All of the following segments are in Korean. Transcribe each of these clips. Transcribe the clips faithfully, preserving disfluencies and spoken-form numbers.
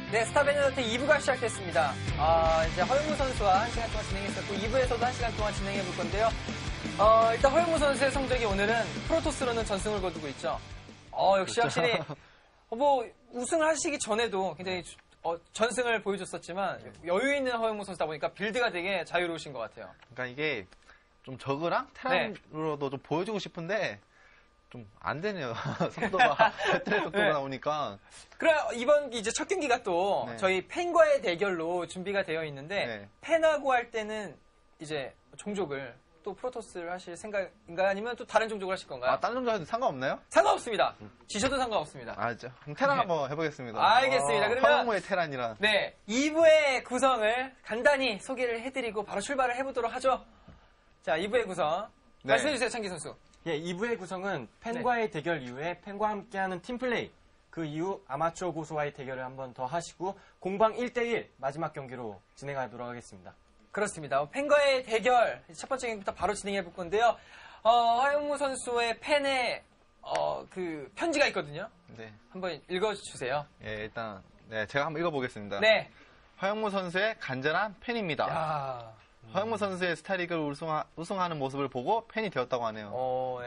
네, 스타배너트 이 부가 시작됐습니다. 아, 이제 허영무 선수와 한 시간 동안 진행했었고, 이 부에서도 한 시간 동안 진행해 볼 건데요. 어, 일단 허영무 선수의 성적이 오늘은 프로토스로는 전승을 거두고 있죠. 어, 역시 그렇죠. 확실히, 어, 뭐, 우승을 하시기 전에도 굉장히 어, 전승을 보여줬었지만, 여유 있는 허영무 선수다 보니까 빌드가 되게 자유로우신 것 같아요. 그러니까 이게 좀 저그랑 테란으로도 좀 보여주고 싶은데, 좀 안 되네요. 속도가, 배터리 속도가 네. 나오니까. 그래, 이번 이제 첫 경기가 또 네. 저희 팬과의 대결로 준비가 되어 있는데, 네. 팬하고 할 때는 이제 종족을 또 프로토스를 하실 생각인가요? 아니면 또 다른 종족을 하실 건가요? 아, 다른 종족 해도 상관없나요? 상관없습니다. 지셔도 상관없습니다. 아, 저, 그럼 테란 네. 한번 해보겠습니다. 알겠습니다. 그러면 허영무의 테란이라. 네, 이 부의 구성을 간단히 소개를 해드리고 바로 출발을 해보도록 하죠. 자, 이 부의 구성 네. 말씀해주세요, 창기 선수. 예, 이 부의 구성은 팬과의 네. 대결 이후에 팬과 함께하는 팀플레이, 그 이후 아마추어 고수와의 대결을 한 번 더 하시고 공방 일 대 일 마지막 경기로 진행하도록 하겠습니다. 그렇습니다. 팬과의 대결 첫 번째 경기부터 바로 진행해 볼 건데요. 어, 허영무 선수의 팬의 어, 그 편지가 있거든요. 네. 한번 읽어주세요. 예, 일단, 네, 제가 한번 읽어보겠습니다. 네. 허영무 선수의 간절한 팬입니다. 야, 허영무 선수의 스타리그를 우승하, 우승하는 모습을 보고 팬이 되었다고 하네요. 어,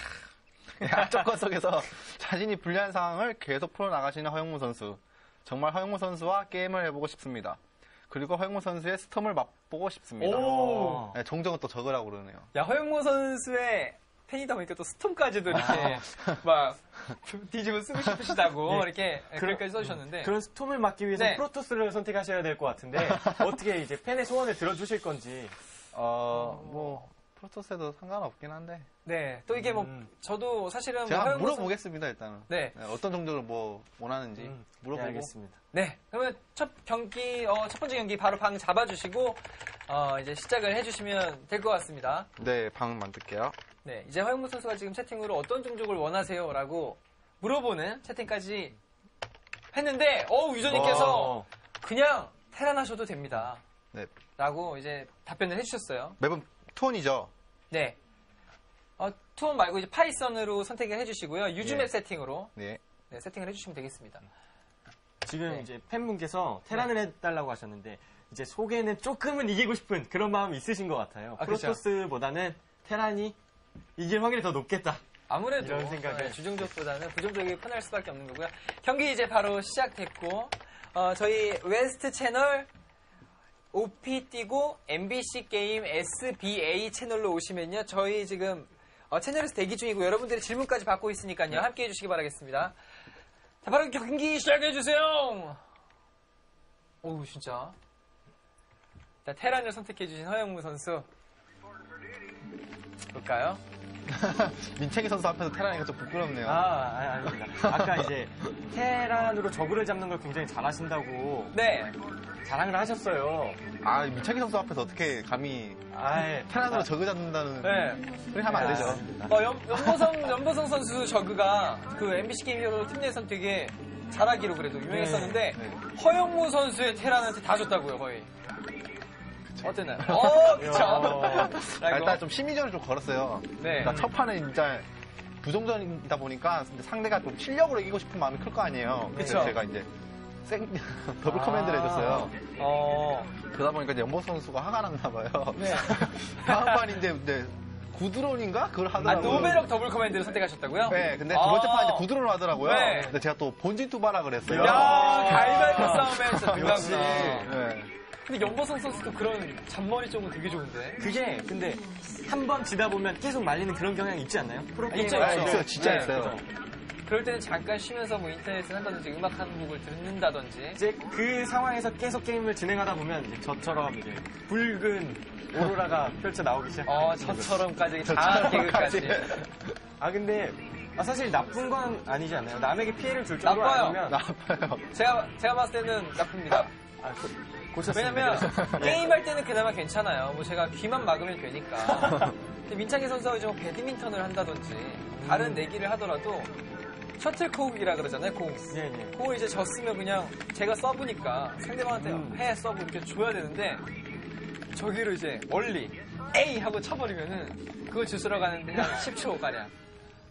네. 악조건 속에서 자신이 불리한 상황을 계속 풀어나가시는 허영무 선수. 정말 허영무 선수와 게임을 해보고 싶습니다. 그리고 허영무 선수의 스톰을 맛보고 싶습니다. 오. 네, 종종은 또 적으라고 그러네요. 야, 허영무 선수의 팬이다 보니까 또 스톰까지도 이렇게 막 뒤집어 쓰고 싶으시다고 네. 이렇게 글까지 써주셨는데. 그런 스톰을 막기 위해서 네. 프로토스를 선택하셔야 될 것 같은데 어떻게 이제 팬의 소원을 들어주실 건지. 어, 뭐, 프로토스에도 상관없긴 한데. 네, 또 이게 뭐 음. 저도 사실은 제가 뭐 한번 허영무 물어보겠습니다, 일단은. 네. 네, 어떤 종족을 뭐, 원하는지 음, 물어보고. 네, 알겠습니다. 네, 그러면 첫 경기, 어, 첫 번째 경기 바로 방 잡아주시고, 어, 이제 시작을 해주시면 될 것 같습니다. 네, 방 만들게요. 네, 이제 허영무 선수가 지금 채팅으로 어떤 종족을 원하세요? 라고 물어보는 채팅까지 했는데, 어우, 유저님께서 어, 그냥 테란 하셔도 됩니다. 네. 라고 이제 답변을 해주셨어요. 맵은 투원이죠? 네. 어, 투원 말고 이제 파이썬으로 선택을 해주시고요. 유즈맵 예. 세팅으로 네. 네, 세팅을 해주시면 되겠습니다. 지금 네. 이제 팬분께서 테란을 해달라고 하셨는데 이제 속에는 조금은 이기고 싶은 그런 마음이 있으신 것 같아요. 아, 그렇죠. 프로토스보다는 테란이 이길 확률이 더 높겠다. 아무래도 이런 생각을. 네, 주종족보다는 부종족이 편할 수밖에 없는 거고요. 경기 이제 바로 시작됐고 어, 저희 웨스트 채널 오피 띄고 엠비씨 게임 에스비에이 채널로 오시면요. 저희 지금 어, 채널에서 대기 중이고 여러분들의 질문까지 받고 있으니까요. 네. 함께해 주시기 바라겠습니다. 자, 바로 경기 시작해 주세요. 오우 진짜. 자, 테란을 선택해 주신 허영무 선수. 볼까요? 민창기 선수 앞에서 테란이가 좀 부끄럽네요. 아, 아니, 아닙니다. 아까 이제 테란으로 저그를 잡는 걸 굉장히 잘하신다고 네. 자랑을 하셨어요. 아, 민창기 선수 앞에서 어떻게 감히 아예 테란으로 저그 잡는다는 네. 소리 하면 안 되죠. 어, 연, 연보성, 연보성 선수 저그가 그 엠비씨 게임 히어로 팀 내에서는 되게 잘하기로 그래도 유명했었는데 네, 허영무 선수의 테란한테 다 줬다고요, 거의. 어땠나요? 어, 그쵸. 야. 아, 일단 좀 심리전을 좀 걸었어요. 네. 그러니까 첫 판은 진짜 부정전이다 보니까 상대가 좀 실력으로 이기고 싶은 마음이 클 거 아니에요. 그래서 그쵸. 제가 이제 생, 더블 아. 커맨드를 해줬어요. 어, 그러다 보니까 이제 연보 선수가 화가 났나 봐요. 네. 다음 판인데 네, 구드론인가? 그걸 아, 하더라고요. 노베럭 더블 커맨드를 선택하셨다고요? 네, 근데 두 아. 번째 판 이제 구드론 하더라고요. 네. 근데 제가 또 본진 투바락을 했어요. 야, 가위바위보 싸움에 진짜 역시. 등가구나. 네. 근데 연보성 선수도 그런 잔머리 쪽은 되게 좋은데. 그게 근데 한 번 지다 보면 계속 말리는 그런 경향이 있지 않나요? 프로게이머 있죠, 아, 있죠. 있어요. 진짜 네, 있어요. 그죠. 그럴 때는 잠깐 쉬면서 뭐 인터넷을 한다든지 음악 한 곡을 듣는다든지. 이제 그 상황에서 계속 게임을 진행하다 보면 이제 저처럼 이제 붉은 오로라가 펼쳐 나오기 시작. 어, 저처럼까지 장한 개그까지. 아 근데 아, 사실 나쁜 건 아니지 않나요? 남에게 피해를 줄 정도 나빠요. 아니면 나빠요. 제가, 제가 봤을 때는 나쁩니다. 아, 고, 고쳤습니다. 왜냐면 그래서. 게임할 때는 그나마 괜찮아요. 뭐 제가 귀만 막으면 되니까. 근데 민창기 선수가 이제 뭐 배드민턴을 한다든지 다른 내기를 하더라도 셔틀콕이라 그러잖아요. 공. 예, 예. 공을 이제 졌으면 그냥 제가 서브니까 상대방한테 음. 해 서브 이렇게 줘야 되는데 저기로 이제 멀리 에이 하고 쳐버리면은 그거 주스러 가는데 한 십 초 가량.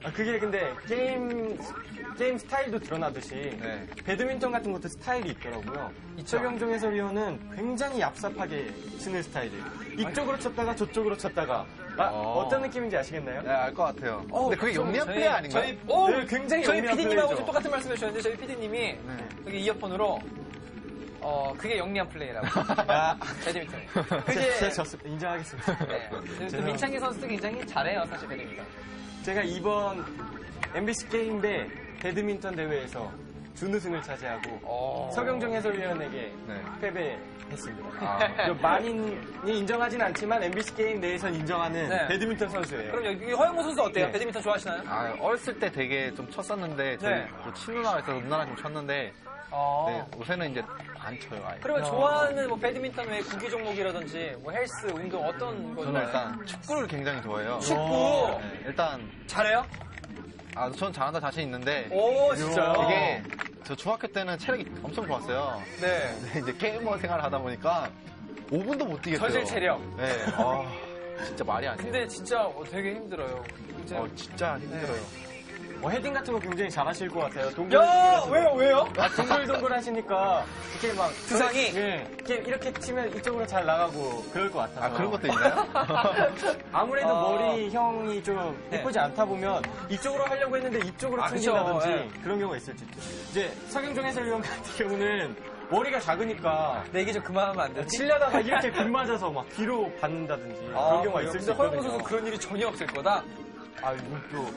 아, 그게 근데 게임 게임 스타일도 드러나듯이 네. 배드민턴 같은 것도 스타일이 있더라고요. 서경종 해설위원은 굉장히 얍삽하게 치는 스타일이에요. 이쪽으로 쳤다가 저쪽으로 쳤다가 아, 어. 어떤 느낌인지 아시겠나요? 네, 알 것 같아요. 어, 근데 그게 좀 영리한 저희- 플레이 아닌가요? 저희, 오, 네, 굉장히 저희 영리한 피디님하고 플레이죠. 똑같은 말씀 해주셨는데 저희 피디님이 네. 여기 이어폰으로 어 그게 영리한 플레이라고. 아, 배드민턴. 제가 그게 졌습니다. 인정하겠습니다. 네. 그 죄송합니다. 민창기 선수도 굉장히 잘해요 사실 배드민턴. 제가 이번 엠비씨 게임 대 배드민턴 대회에서 준우승을 차지하고 어. 서경종 해설위원에게 네. 패배했습니다. 아. 많이는 인정하진 않지만 엠비씨 게임 내에선 인정하는 네. 배드민턴 선수예요. 그럼 여기 허영무 선수 어때요? 네. 배드민턴 좋아하시나요? 아, 어렸을 때 되게 좀 쳤었는데 저희 네. 또 친누나가 있어서 누나랑 좀 쳤는데 어. 네, 요새는 이제 안 쳐요. 아예. 그러면 어. 좋아하는 뭐 배드민턴 외 구기 종목이라든지 뭐 헬스, 운동 어떤 거 저는 좋아해요? 일단 축구를 굉장히 좋아해요. 축구 네, 일단 잘해요? 아, 전 잘한다 자신 있는데 오 진짜요? 이게 저 중학교 때는 체력이 엄청 좋았어요. 네. 근데 이제 게이머 생활을 하다 보니까 오 분도 못 뛰겠어요. 저질 체력. 네. 아, 진짜 말이 아니에요. 근데 진짜 어, 되게 힘들어요. 이제 어, 진짜 힘들어요. 뭐 헤딩 같은 거 굉장히 잘하실 것 같아요. 동글 야 왜요 왜요? 아, 동글동글 하시니까 이렇게 막 두상이? 예, 이렇게 이렇게 치면 이쪽으로 잘 나가고 그럴 것 같아서. 아, 그런 것도 있나요? 아무래도 어. 머리형이 좀 네. 예쁘지 않다 보면 이쪽으로 하려고 했는데 이쪽으로 아, 그쵸. 튕긴다든지 예. 그런 경우가 있을지. 이제 서경종 해설위원 같은 경우는 머리가 작으니까 내 얘기 좀 그만하면 안 되지? 치려다가 이렇게 빗 맞아서 막 뒤로 받는다든지 그런 경우가 있을 수 근데 허영무 있거든요. 선수 그런 일이 전혀 없을 거다. 아, 이건 또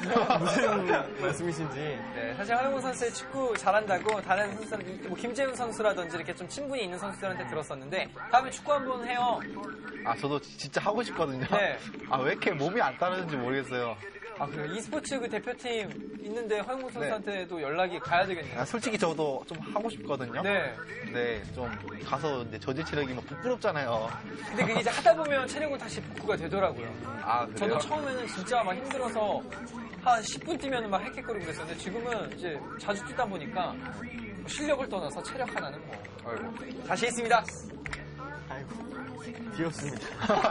무슨 말씀이신지. 네, 사실 허영무 선수의 축구 잘한다고 다른 선수들, 뭐 김재훈 선수라든지 이렇게 좀 친분이 있는 선수들한테 들었었는데 다음에 축구 한번 해요. 아, 저도 진짜 하고 싶거든요. 네. 아, 왜 이렇게 몸이 안 따르는지 모르겠어요. 아 그래요? e스포츠 그 대표팀 있는데 허영무 선수한테도 연락이 가야 되겠네요. 아, 솔직히 저도 좀 하고 싶거든요. 네. 네, 좀 가서 이제 저질 체력이 막 부끄럽잖아요. 근데 그게 이제 하다 보면 체력은 다시 복구가 되더라고요. 아, 그래요? 저도 처음에는 진짜 막 힘들어서 한 십 분 뛰면 막 헥헥거리고 그랬었는데 지금은 이제 자주 뛰다 보니까 실력을 떠나서 체력 하나는 뭐 아이고. 다시 있습니다. 아이고, 귀엽습니다.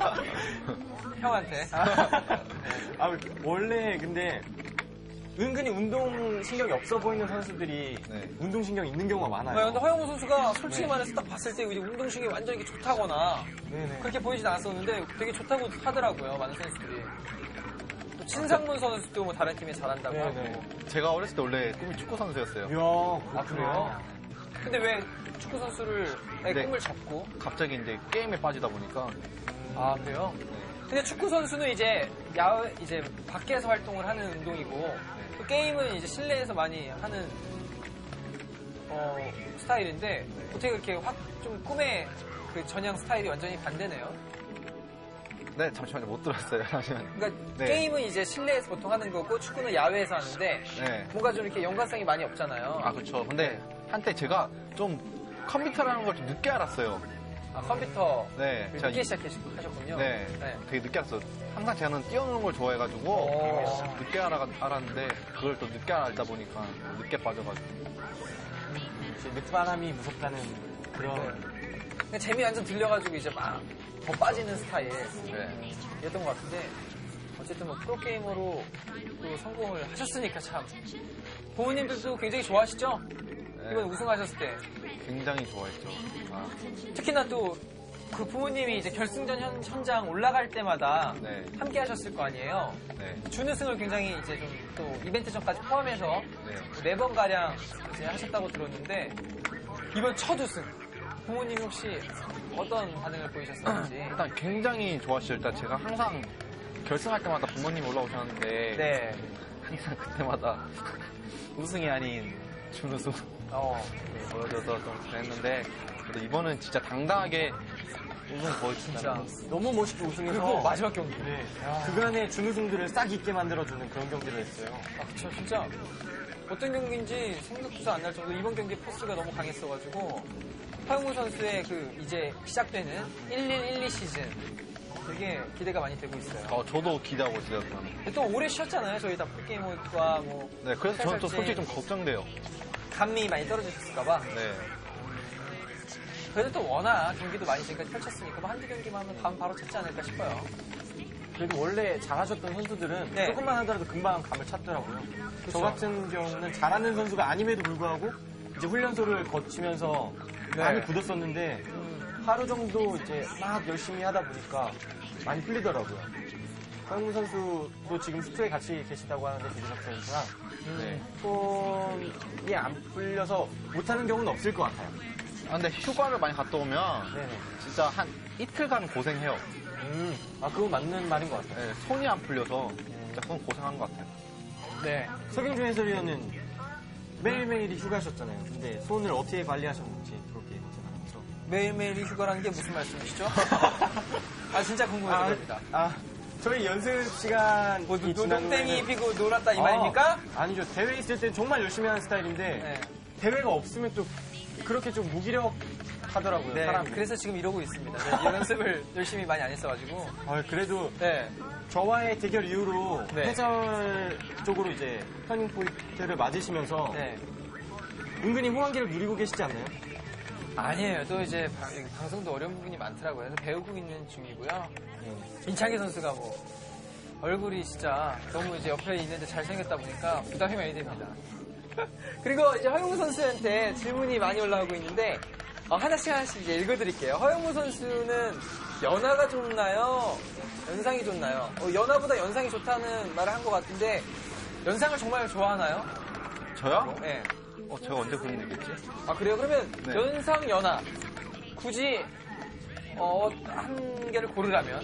형한테. 아, 원래 근데 은근히 운동신경이 없어 보이는 선수들이 네. 운동신경이 있는 경우가 많아요. 네, 근데 허영우 선수가 솔직히 말해서 딱 봤을 때 이제 운동신경이 완전히 이렇게 좋다거나 네네. 그렇게 보이진 않았었는데 되게 좋다고 하더라고요, 많은 선수들이. 또 친상문 선수도 뭐 다른 팀에 잘한다고 네네. 하고. 제가 어렸을 때 원래 꿈이 축구 선수였어요. 이야, 아, 그래요? 근데 왜 축구 선수를 의 네. 꿈을 잡고? 갑자기 이제 게임에 빠지다 보니까 아, 그래요? 근데 축구 선수는 이제 야 이제 밖에서 활동을 하는 운동이고 또 게임은 이제 실내에서 많이 하는 어, 스타일인데 어떻게 그렇게 확 좀 꿈의 그 전향 스타일이 완전히 반대네요. 네, 잠시만요. 못 들었어요. 잠시만요. 그러니까 네. 게임은 이제 실내에서 보통 하는 거고 축구는 야외에서 하는데 네. 뭔가 좀 이렇게 연관성이 많이 없잖아요. 아, 그렇죠. 근데 한때 제가 좀 컴퓨터라는 걸 좀 늦게 알았어요. 아, 컴퓨터 네. 제가 늦게 이- 시작하셨군요. 네, 되게 늦게 알았어요. 항상 저는 뛰어노는 걸 좋아해가지고 오. 늦게 알아, 알았는데 그걸 또 늦게 알다 보니까 늦게 빠져가지고. 이제 늦바람이 무섭다는 그런. 그러니까 재미 완전 들려가지고 이제 막 더 빠지는 스타일. 네. 였던 것 같은데 어쨌든 뭐 프로게이머로 또 성공을 하셨으니까 참 부모님들도 굉장히 좋아하시죠? 네. 이번 우승하셨을 때 굉장히 좋아했죠. 아, 특히나 또 그 부모님이 이제 결승전 현, 현장 올라갈 때마다 네. 함께 하셨을 거 아니에요? 네. 준우승을 굉장히 이제 좀 또 이벤트 전까지 포함해서 네. 네 번 가량 이제 하셨다고 들었는데 이번 첫 우승 부모님 혹시 어떤 반응을 보이셨었는지? 일단 굉장히 좋아하시죠. 일단 제가 항상 결승할 때마다 부모님 올라오셨는데 네. 항상 그때마다 우승이 아닌 준우승 어. 보여줘서 좀 그랬는데 그래도 이번은 진짜 당당하게 우승 보여주셨잖아요. 진짜. 너무 멋있게 우승해서 그리고 마지막 경기. 네. 그간의 준우승들을 싹 잊게 만들어주는 그런 경기를 했어요. 아, 그쵸, 진짜. 어떤 경기인지 생각도 안 날 정도로 이번 경기 포스가 너무 강했어가지고, 허영무 선수의 그, 이제 시작되는 일일일이 시즌. 되게 기대가 많이 되고 있어요. 어, 저도 기대하고 있어요. 저는. 근데 또 오래 쉬었잖아요. 저희 다 프로게이머과 뭐. 네, 그래서 저는 또 해설진, 솔직히 좀 걱정돼요. 감미 많이 떨어지셨을까봐. 네. 그래도 또 워낙 경기도 많이 지금까지 펼쳤으니까 뭐 한두 경기만 하면 다음 바로 찾지 않을까 싶어요. 그래도 원래 잘하셨던 선수들은 네. 조금만 하더라도 금방 감을 찾더라고요. 그쵸. 저 같은 경우는 잘하는 선수가 아님에도 불구하고 이제 훈련소를 거치면서 네. 많이 굳었었는데 하루 정도 이제 막 열심히 하다 보니까 많이 풀리더라고요. 허영무 선수도 지금 숙소에 같이 계시다고 하는데 조준혁 선수랑 네. 손이 안 풀려서 못하는 경우는 없을 것 같아요. 아, 근데 휴가를 많이 갔다 오면 네네. 진짜 한 이틀간 고생해요. 음, 아 그건 맞는 말인 것 같아요. 네, 손이 안 풀려서 진짜 그건 고생한 것 같아요. 네. 서경준 해설위원은 매일매일이 휴가셨잖아요. 근데 손을 어떻게 관리하셨는지 그렇게 고생하는 거죠. 매일매일이 휴가라는 게 무슨 말씀이시죠? 아, 진짜 궁금해서 그럽니다. 아, 저희 연습 시간 뭐, 노- 노동땡이 피고 놀았다 이 말입니까? 아니죠. 대회 있을 땐 정말 열심히 하는 스타일인데 네. 대회가 없으면 또 그렇게 좀 무기력하더라고요. 네, 사람이. 그래서 지금 이러고 있습니다. 네, 이 연습을 열심히 많이 안 했어가지고. 아, 그래도 네. 저와의 대결 이후로 네. 해설 쪽으로 이제 터닝 포인트를 맞으시면서 네. 은근히 호황기를 누리고 계시지 않나요? 아니에요. 또 이제 방, 여기 방송도 어려운 부분이 많더라고요. 그래서 배우고 있는 중이고요. 민창기 선수가 뭐 얼굴이 진짜 너무 이제 옆에 있는데 잘생겼다 보니까 부담이 많이 됩니다. 그리고 이제 허영무 선수한테 질문이 많이 올라오고 있는데 어, 하나씩 하나씩 이제 읽어드릴게요. 허영무 선수는 연하가 좋나요? 연상이 좋나요? 어, 연하보다 연상이 좋다는 말을 한 것 같은데 연상을 정말 좋아하나요? 저요? 네. 어, 제가 언제 그런 얘기했지? 아 그래요? 그러면 네. 연상 연하 굳이 어, 한 개를 고르라면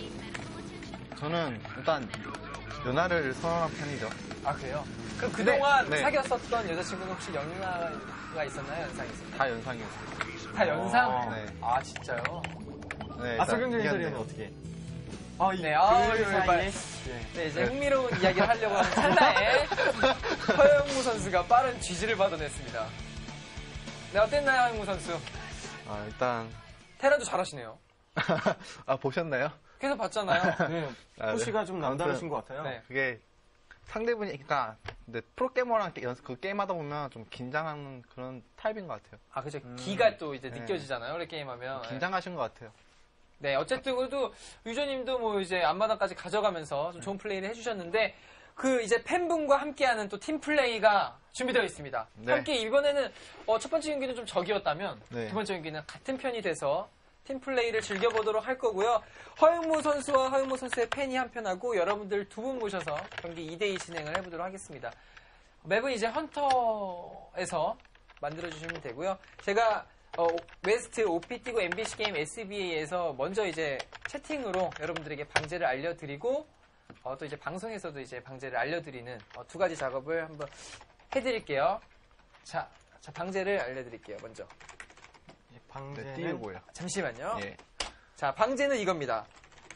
저는 일단 연하를 선호하는 편이죠. 아 그래요? 그럼 그동안 네. 사귀었었던 여자친구는 혹시 연하가 있었나요? 연상이 있었나요? 다 연상이었어요. 다 연상? 어, 네. 아 진짜요? 네, 아, 일단 서경준 이겼네요. 해설위원은 어떻게? 아, 이 네, 아, 그 이거 사이에 말- 네. 네 이제 네. 흥미로운 이야기를 하려고 하는 찰나에 허영무 선수가 빠른 쥐지를 받아냈습니다. 네 어땠나요 허영무 선수? 아, 일단 테란도 잘하시네요. 아, 보셨나요? 계속 봤잖아요. 네, 아, 네. 호시가 좀 아무튼, 남다르신 것 같아요. 네. 그게 상대분이 그러니까 근데 프로게이머랑 게- 연습 그 게임하다 보면 좀 긴장하는 그런 타입인 것 같아요. 아 그죠. 음. 기가 또 이제 네. 느껴지잖아요. 원래 게임하면. 네. 긴장하신 것 같아요. 네, 어쨌든 그래도 유저님도 뭐 이제 앞마당까지 가져가면서 좀 좋은 플레이를 해주셨는데 그 이제 팬분과 함께하는 또 팀 플레이가 준비되어 있습니다. 네. 함께 이번에는 어, 첫 번째 경기는 좀 적이었다면 네. 두 번째 경기는 같은 편이 돼서 팀 플레이를 즐겨보도록 할 거고요. 허영무 선수와 허영무 선수의 팬이 한 편하고 여러분들 두 분 모셔서 경기 이 대 이 진행을 해보도록 하겠습니다. 맵은 이제 헌터에서 만들어주시면 되고요. 제가 어, 웨스트, 오피티고, 엠비씨 게임, 에스비에이에서 먼저 이제 채팅으로 여러분들에게 방제를 알려드리고 어, 또 이제 방송에서도 이제 방제를 알려드리는 어, 두 가지 작업을 한번 해드릴게요. 자, 자 방제를 알려드릴게요. 먼저. 이 방제는 네, 띄우고요. 잠시만요. 예. 자, 방제는 이겁니다.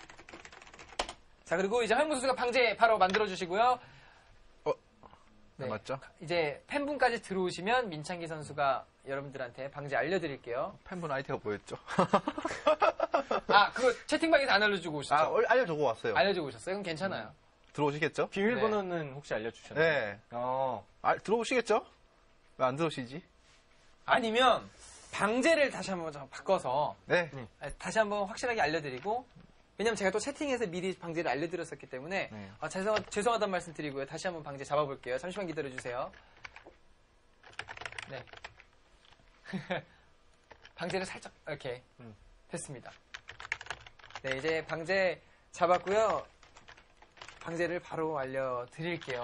자, 그리고 이제 허영무 선수가 방제 바로 만들어주시고요. 네, 맞죠? 이제 팬분까지 들어오시면 민창기 선수가 여러분들한테 방제 알려드릴게요. 팬분 아이디가 뭐였죠? 아, 그거 채팅방에서 안 알려주고 오셨죠? 아, 얼- 알려주고 왔어요. 알려주고 오셨어요? 그럼 괜찮아요. 들어오시겠죠? 비밀번호는 혹시 알려주셨나요? 네. 어, 아, 들어오시겠죠? 왜 안 들어오시지? 아니면 방제를 다시 한번 좀 바꿔서 네. 네. 아, 다시 한번 확실하게 알려드리고 왜냐면 제가 또 채팅에서 미리 방제를 알려드렸었기 때문에 네. 아, 죄송, 죄송하다는 말씀 드리고요. 다시 한번 방제 잡아볼게요. 잠시만 기다려주세요. 네. 방제를 살짝 이렇게 음. 됐습니다. 네, 이제 방제 잡았고요. 방제를 바로 알려드릴게요.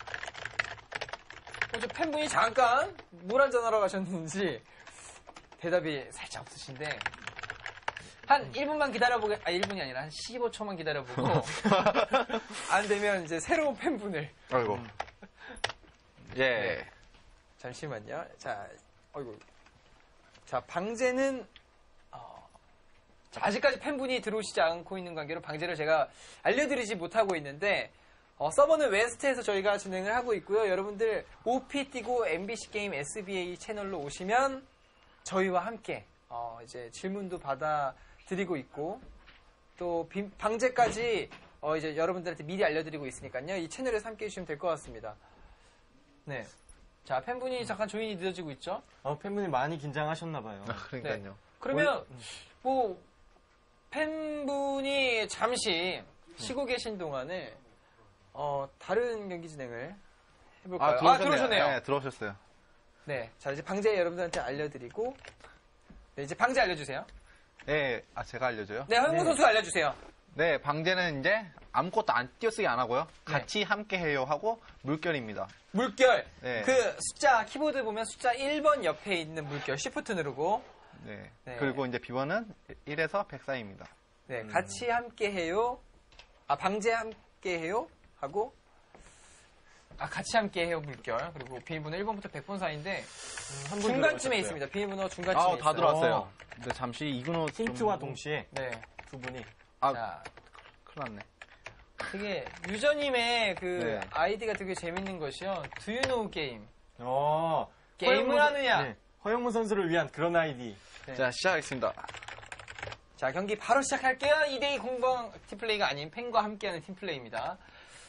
어, 저 팬분이 잠깐 물 한잔하러 가셨는지 대답이 살짝 없으신데 한 일 분만 기다려보게, 아, 일 분이 아니라 한 십오 초만 기다려보고 안 되면 이제 새로운 팬분을 아이고. 예. 네. 잠시만요. 자, 어이구. 자, 방제는, 어, 자, 아직까지 팬분이 들어오시지 않고 있는 관계로 방제를 제가 알려드리지 못하고 있는데, 어, 서버는 웨스트에서 저희가 진행을 하고 있고요. 여러분들 오피 띄고 엠비씨 게임 에스비에이 채널로 오시면 저희와 함께, 어, 이제 질문도 받아드리고 있고, 또 비- 방제까지, 어, 이제 여러분들한테 미리 알려드리고 있으니까요. 이 채널에서 함께 해주시면 될 것 같습니다. 네. 자, 팬분이 잠깐 조인이 늦어지고 있죠? 어, 팬분이 많이 긴장하셨나봐요. 아, 그러니까요. 그러면, 뭐, 팬분이 잠시 쉬고 계신 동안에 어, 다른 경기 진행을 해볼까요? 아, 들어오셨네요. 들어오셨네요. 네, 들어오셨어요. 네, 자 이제 방제 여러분들한테 알려드리고, 네, 이제 방제 알려주세요. 네, 아, 제가 알려줘요? 네, 허영무 네. 선수 알려주세요. 네, 방제는 이제 아무것도 안 띄어쓰기 안 하고요. 같이 함께 해요 하고 물결입니다. 물결. 네. 그 숫자 키보드 보면 숫자 일 번 옆에 있는 물결 쉬프트 누르고, 네. 네. 그리고 이제 비번은 일에서 백 사이입니다. 네, 같이 함께 해요. 아, 방제 함께 해요 하고, 아, 같이 함께 해요 물결. 그리고 비밀번호 일 번부터 백 번 사이인데 한분 중간쯤에 들어가셨어요. 있습니다. 비밀번호 중간쯤에 아, 있어요. 다 들어왔어요. 어. 근데 잠시 이근호 좀- 힌트와 동시에 네. 두 분이. 아, 자, 큰일 났네. 되게 유저님의 그 네. 아이디가 되게 재밌는 것이요. Do you know game? 어, 게임을 허영무- 하느냐? 네, 허영무 선수를 위한 그런 아이디. 네. 자, 시작하겠습니다. 자, 경기 바로 시작할게요. 이 대이 공방 팀플레이가 아닌 팬과 함께하는 팀플레이입니다.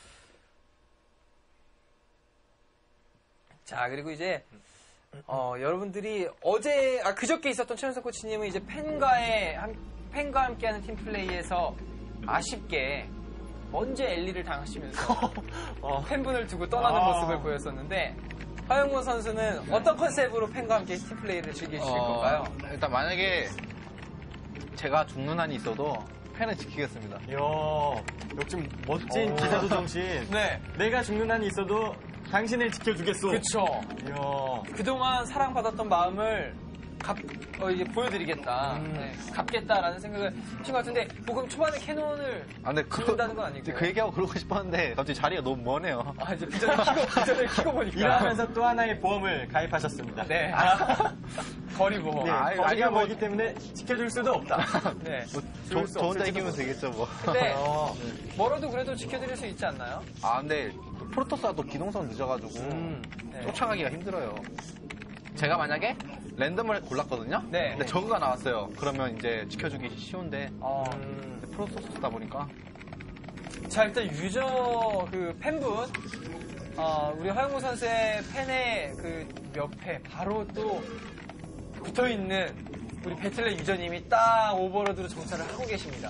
자, 그리고 이제 어, 여러분들이 어제 아 그저께 있었던 최현석 코치님은 이제 팬과의 함, 팬과 함께하는 팀플레이에서 아쉽게 먼저 엘리를 당하시면서 어, 팬분을 두고 떠나는 아. 모습을 보였었는데 허영무 선수는 어떤 컨셉으로 팬과 함께 팀플레이를 즐기실 어, 건가요? 일단 만약에 제가 죽는 한이 있어도 팬은 지키겠습니다. 이야, 역시 멋진 어. 기자도 정신. 네, 내가 죽는 한이 있어도 당신을 지켜주겠소. 그쵸. 이야, 그동안 사랑받았던 마음을 갚, 어, 이제 보여드리겠다. 음. 네, 갚겠다라는 생각을 하신 것 같은데, 보금 초반에 캐논을 아, 근데 그, 죽는다는 건 아니고. 그 얘기하고 그러고 싶었는데 갑자기 자리가 너무 머네요. 아, 이제 비전을 키고, 비전을 키고 보니까. 일하면서 또 하나의 보험을 가입하셨습니다. 네. 아, 거리 보험. 네, 아니, 거리가 아니, 뭐- 멀기 때문에 지켜줄 수도 없다. 네. 뭐, 죽을 저, 수 저 혼자 없을지도 이기면 모르- 되겠죠, 뭐. 근데, 어, 멀어도 그래도 지켜드릴 수 있지 않나요? 아, 근데 또 프로토스가 또 기동성 늦어가지고 음, 네. 쫓아가기가 힘들어요. 제가 만약에 랜덤을 골랐거든요? 네. 근데 저그가 나왔어요. 그러면 이제 지켜주기 쉬운데 어, 음, 근데 프로토스다 보니까 자, 일단 유저, 그, 팬분, 어, 우리 허영무 선수의 팬의 그 옆에 바로 또 붙어 있는 우리 배틀넷 유저님이 딱 오버로드로 정찰을 하고 계십니다.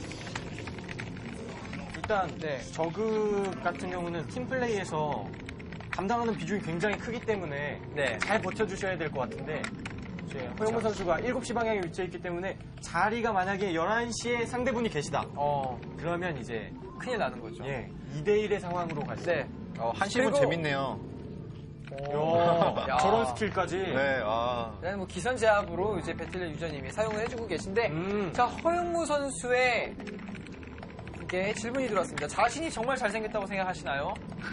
일단 네. 저그 같은 경우는 팀플레이에서 감당하는 비중이 굉장히 크기 때문에 네. 잘 버텨주셔야 될 것 같은데 이제 허영무 선수가 일곱 시 방향에 위치해 있기 때문에 자리가 만약에 열한 시에 상대분이 계시다. 어, 그러면 이제 큰일 나는 거죠. 예, 이 대 일의 상황으로 가시죠. 네. 어, 한시분 그리고- 재밌네요. 이야, 야. 저런 스킬까지. 네, 아. 일단 뭐 기선제압으로 이제 배틀넷 유저님이 사용을 해주고 계신데, 음. 자, 허영무 선수의 이게 질문이 들어왔습니다. 자신이 정말 잘생겼다고 생각하시나요?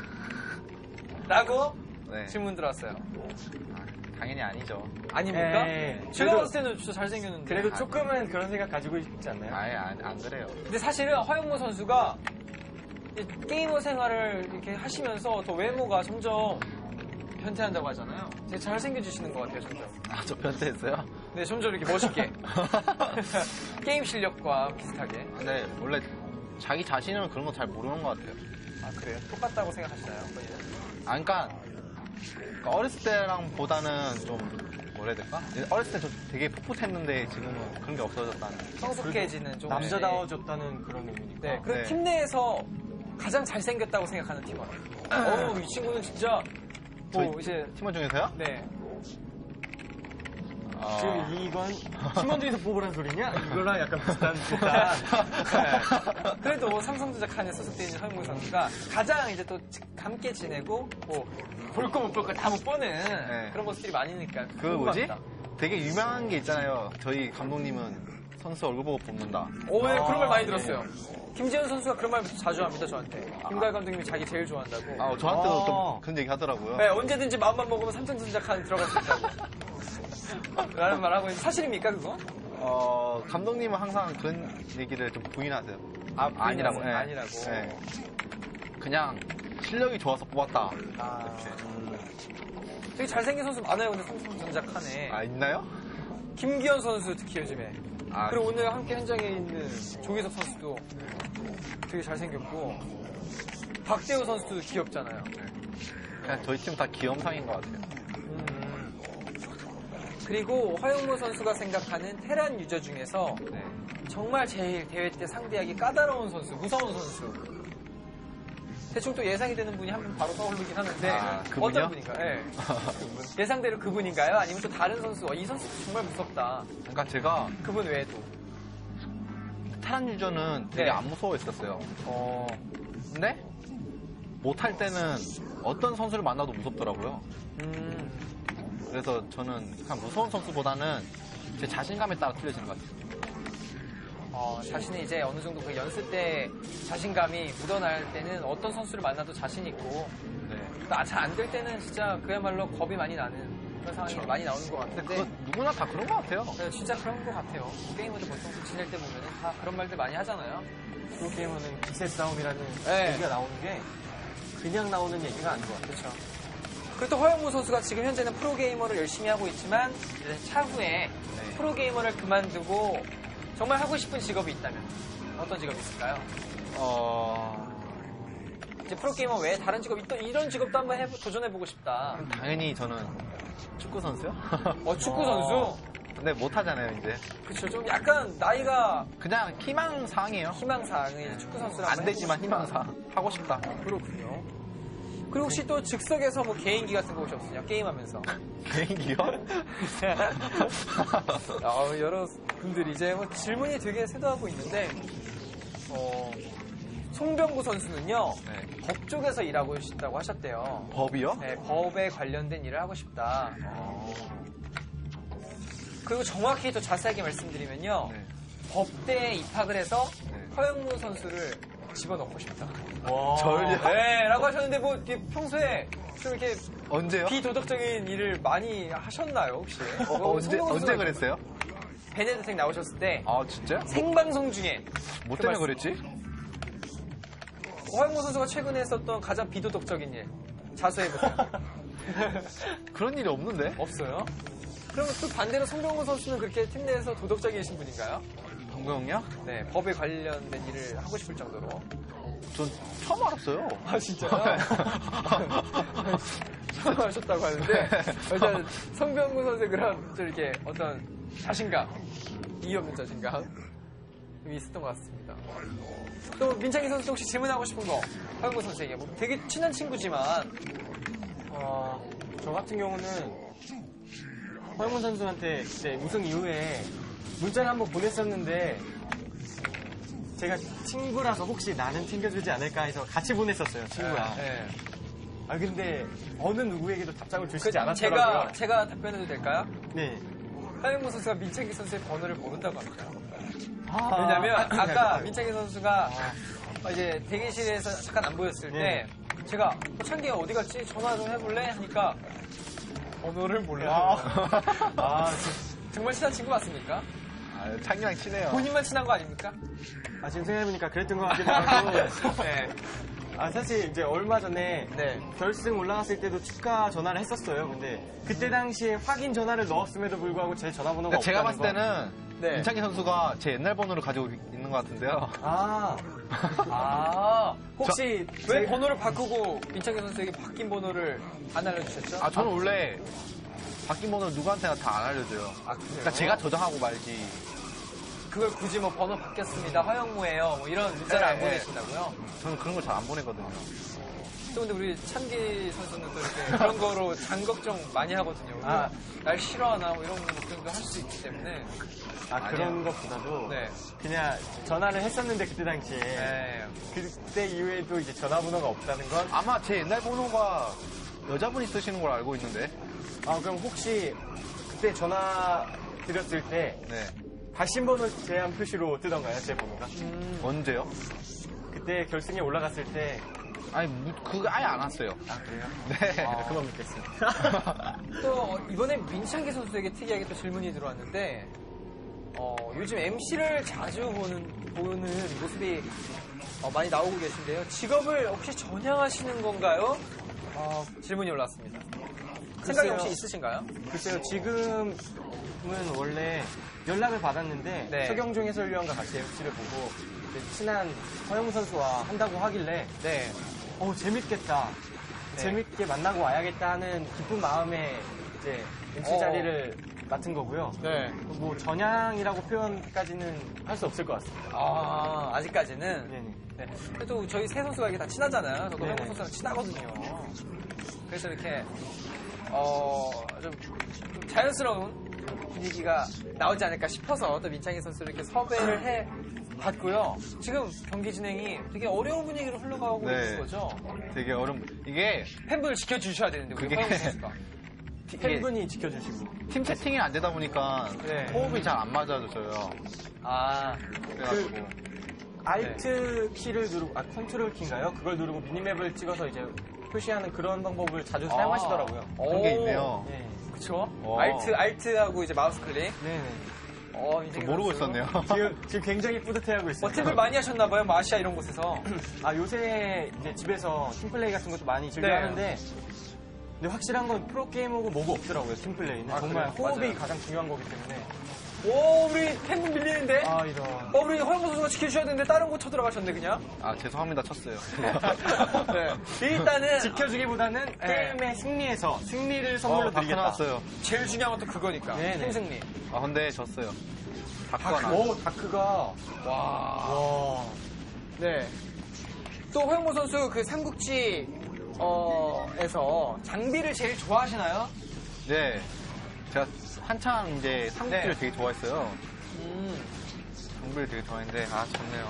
라고 네. 질문 들어왔어요. 당연히 아니죠. 아닙니까? 에이, 제가 그래도- 봤을 때는 진짜 잘생겼는데. 그래도 조금은 그런 생각 가지고 있지 않나요? 아예 안, 안 그래요. 근데 사실은 허영무 선수가 이 게이머 생활을 이렇게 하시면서 더 외모가 점점 변태한다고 하잖아요. 되게 잘생겨지시는 것 같아요, 점점. 아, 저 변태했어요? 네, 점점 이렇게 멋있게. 게임 실력과 비슷하게. 근데 원래 자기 자신은 그런 거 잘 모르는 것 같아요. 아, 그래요? 똑같다고 생각하시나요? 본인은? 아, 그러니까, 그러니까 어렸을 때랑 보다는 좀 뭐라 해야 될까? 어렸을 때 저 되게 풋풋했는데 지금은 그런 게 없어졌다는. 성숙해지는 좀. 남자다워졌다는 그런 의미니까. 네, 그리고 네. 팀 내에서 가장 잘생겼다고 생각하는 팀원. 어우, 이 친구는 진짜, 뭐, 저희- 이제, 팀원 중에서요? 네. 아, 지금 이건 팀원 중에서 뽑으란 소리냐? 이거랑 약간 비슷한 듯한. 네. 그래도 삼성전자 칸에 소속되어 있는 허영무 선수가 가장 이제 또 함께 지내고, 뭐, 볼 거 못 볼 거 다 못 보는 네. 그런 모습들이 많으니까. 그 뭐지? 궁금합니다. 되게 유명한 게 있잖아요. 저희 감독님은 선수 얼굴 보고 뽑는다. 오, 네, 그런 말 많이 아, 들었어요. 김지현 선수가 그런 말 자주 합니다, 저한테. 김가희 감독님이 자기 제일 좋아한다고. 아, 저한테도 아. 좀 그런 얘기 하더라고요. 네, 언제든지 마음만 먹으면 삼성전자 칸 들어갈 수 있다고. 라는 말 하고 있는데, 사실입니까, 그거? 어, 감독님은 항상 그런 얘기를 좀 부인하세요. 아, 아니라고. 네. 아니라고. 네. 그냥 실력이 좋아서 뽑았다. 아, 되게 잘생긴 선수 많아요, 근데 삼성전자 칸에. 아, 있나요? 김기현 선수 특히 요즘에. 아, 그리고 오늘 함께 현장에 있는 조기석 선수도 되게 잘생겼고, 박대호 선수도 귀엽잖아요. 그냥 저희 팀 다 귀염상인 것 같아요. 음. 그리고 허영무 선수가 생각하는 테란 유저 중에서 네. 정말 제일 대회 때 상대하기 까다로운 선수, 무서운 선수. 대충 또 예상이 되는 분이 한 분 바로 떠오르긴 하는데 아, 그분이요? 어떤 분인가요? 예. 예상대로 그분인가요? 아니면 또 다른 선수? 어, 이 선수 정말 무섭다. 그러니까 제가 그분 외에도. 테란 유저는 되게 네. 안 무서워했었어요. 어, 근데 못할 때는 어떤 선수를 만나도 무섭더라고요. 음, 그래서 저는 그냥 무서운 선수보다는 제 자신감에 따라 틀려지는 것 같아요. 어, 자신이 이제 어느 정도 그 연습 때 자신감이 묻어날 때는 어떤 선수를 만나도 자신 있고 네. 잘 안 될 때는 진짜 그야말로 겁이 많이 나는 그런 상황이 그렇죠. 많이 나오는 것 근데 같은데 그거 누구나 다 그런 것 같아요. 네, 진짜 그런 것 같아요. 게이머들 보통 지낼 때 보면은 다 그런 말들 많이 하잖아요. 프로게이머는 기세 싸움이라는 네. 얘기가 나오는 게 그냥 나오는 얘기가 아닌 것 같아요. 그렇죠. 그리고 또 허영무 선수가 지금 현재는 프로게이머를 열심히 하고 있지만 이제 차후에 네. 프로게이머를 그만두고 정말 하고 싶은 직업이 있다면 어떤 직업이 있을까요? 어... 이제 프로게이머 외에 다른 직업, 또 이런 직업도 한번 해보- 도전해보고 싶다. 당연히 저는 축구 선수요? 어, 축구 어. 선수? 근데 못하잖아요, 이제. 그쵸. 좀 약간 나이가 그냥 희망사항이에요. 희망사항이 축구 선수라고 안 되지만 희망사항. 하고 싶다. 그렇군요. 그리고 혹시 또 즉석에서 뭐 개인기 같은 거 혹시 없으냐? 게임하면서. 개인기요? 아, 여러 분들이 이제 뭐 질문이 되게 쇄도하고 있는데, 어, 송병구 선수는요, 네. 법 쪽에서 일하고 싶다고 하셨대요. 법이요? 네, 법에 관련된 일을 하고 싶다. 그리고 정확히 더 자세하게 말씀드리면요, 네. 법대에 입학을 해서 네. 허영무 선수를 집어넣고 싶다. 와. 절요? 네, 라고 하셨는데, 뭐, 이렇게 평소에 좀 이렇게 언제요? 비도덕적인 일을 많이 하셨나요, 혹시? 어, 뭐 언제, 송병구 언제 선수가 그랬어요? 베네드생 나오셨을 때, 아, 진짜? 생방송 중에, 뭐 그 때문에 말씀- 그랬지? 허영무 선수가 최근에 했었던 가장 비도덕적인 일, 자수해보세요. 그런 일이 없는데? 없어요? 그러면 또 반대로 송병구 선수는 그렇게 팀 내에서 도덕적이신 분인가요? 방구 형요? 네, 법에 관련된 일을 하고 싶을 정도로. 전 처음 알았어요. 아, 진짜요? 처음 하셨다고 하는데, 일단 송병구 선수의 그런 좀 이렇게 어떤 자신감, 이유 없는 자신감이 있었던 것 같습니다. 또 민창기 선수 혹시 질문하고 싶은 거, 허영무 선수에게 뭐 되게 친한 친구지만, 어, 저 같은 경우는 허영문 선수한테 그때 우승 이후에 문자를 한번 보냈었는데 제가 친구라서 혹시 나는 챙겨주지 않을까 해서 같이 보냈었어요, 친구야. 네. 아 근데 어느 누구에게도 답장을 주시지 그, 않았더라고요. 제가, 제가 답변해도 될까요? 네. 허영무 선수가 민창기 선수의 번호를 모른다고 합니다. 아, 왜냐면 아, 아까 민창기 선수가 어, 이제 대기실에서 잠깐 안 보였을 때 네. 제가 어, 창기가 어디 갔지? 전화 좀 해볼래? 하니까 번호를 몰라. 아, 아, 정말 친한 친구 맞습니까? 아, 창이랑 친해요. 본인만 친한 거 아닙니까? 아, 지금 생각해보니까 그랬던 것 같기도 하고. 네. 아, 사실 이제 얼마 전에 네. 결승 올라갔을 때도 축하 전화를 했었어요. 근데 그때 당시에 확인 전화를 넣었음에도 불구하고 제 전화번호가 그러니까 제가 봤을 없다는 거. 때는 네. 민창기 선수가 제 옛날 번호를 가지고 있는 것 같은데요. 아, 아, 혹시 저- 왜 제- 번호를 바꾸고 민창기 선수에게 바뀐 번호를 안 알려주셨죠? 아, 저는 원래 바뀐 번호를 누구한테나 다 안 알려줘요. 아, 그래요? 그러니까 제가 저장하고 말지. 그걸 굳이 뭐 번호 바뀌었습니다. 허영무예요. 뭐 이런 문자를 네, 안 네. 보내신다고요? 저는 그런 걸 잘 안 보내거든요. 또 근데 우리 찬기 선수는 또 이렇게 그런 거로 장 걱정 많이 하거든요. 아. 아, 날 싫어하나 뭐 이런 걱정도 할 수 있기 때문에. 아 그런 것보다도 네. 그냥 전화를 했었는데 그때 당시에 네. 그때 이후에도 이제 전화번호가 없다는 건 아마 제 옛날 번호가 여자분이 쓰시는 걸 알고 있는데. 아, 그럼 혹시 그때 전화 드렸을 때 네. 발신번호 제한 표시로 뜨던가요, 제 번호가? 음, 언제요? 그때 결승에 올라갔을 때 아니, 무- 그거 아예 안 왔어요. 아, 그래요? 네. 아, 그만 믿겠습니다. 또 이번에 민창기 선수에게 특이하게 또 질문이 들어왔는데 어, 요즘 엠씨를 자주 보는 보는 모습이 어, 많이 나오고 계신데요. 직업을 혹시 전향하시는 건가요? 어, 질문이 올라왔습니다. 생각이 글쎄요. 혹시 있으신가요? 글쎄요, 지금은 원래 연락을 받았는데 네. 서경종 해설위원과 같이 엠씨를 보고 이제 친한 허영무 선수와 한다고 하길래 네. 어 재밌겠다. 재밌게 만나고 와야겠다 하는 기쁜 마음에 이제 엠씨 어. 자리를 맡은 거고요. 네. 뭐 전향이라고 표현까지는 할 수 없을 것 같습니다. 아, 아직까지는. 네네. 네. 그래도 저희 세 선수가 이게 다 친하잖아요. 저도 네네. 황무 선수랑 친하거든요. 그래서 이렇게, 어, 좀, 좀 자연스러운 분위기가 나오지 않을까 싶어서 또 민창희 선수를 이렇게 섭외를 해 봤고요. 지금 경기 진행이 되게 어려운 분위기로 흘러가고 네. 있는 거죠. 되게 어려운, 이게 팬분을 지켜주셔야 되는데, 우리 그게- 황무 선수가. 이게 팬분이 지켜주시고. 팀 채팅이 안 되다 보니까 네. 호흡이 잘 안 맞아져요. 아, 그래가지고. 알트 키를 누르고, 아, 컨트롤 키인가요? 그걸 누르고 미니맵을 찍어서 이제 표시하는 그런 방법을 자주 사용하시더라고요. 그런 게 있네요. 네. 그쵸? 어. 알트, 알트하고 이제 마우스 클릭. 네네. 어, 저 민창희 모르고 선수. 있었네요. 지금, 지금 굉장히 뿌듯해하고 있어요. 뭐 팁을 많이 하셨나봐요, 마시아 이런 곳에서. 아, 요새 이제 집에서 팀플레이 같은 것도 많이 즐겨 네. 하는데, 근데 확실한 건 프로게이머고 뭐고 없더라고요, 팀플레이는. 아, 정말 그래요? 호흡이 맞아요. 가장 중요한 거기 때문에. 오, 우리 팬분 밀리는데? 아, 이런. 어, 우리 허영무 선수가 지켜주셔야 되는데 다른 곳 쳐들어가셨네, 그냥. 아, 죄송합니다. 쳤어요. 네. 일단은 지켜주기보다는 네. 게임의 승리에서 승리를 선물로 어, 다크 드리겠다. 나왔어요. 제일 중요한 건 또 그거니까. 네네. 팀 승리. 아, 근데 졌어요. 다크가 나. 오, 다크가. 와. 와. 네. 또 허영무 선수 그 삼국지, 어, 에서 장비를 제일 좋아하시나요? 네. 제가 한창 이제 삼국지를 네. 되게 좋아했어요. 음. 장비를 되게 좋아했는데, 아, 졌네요.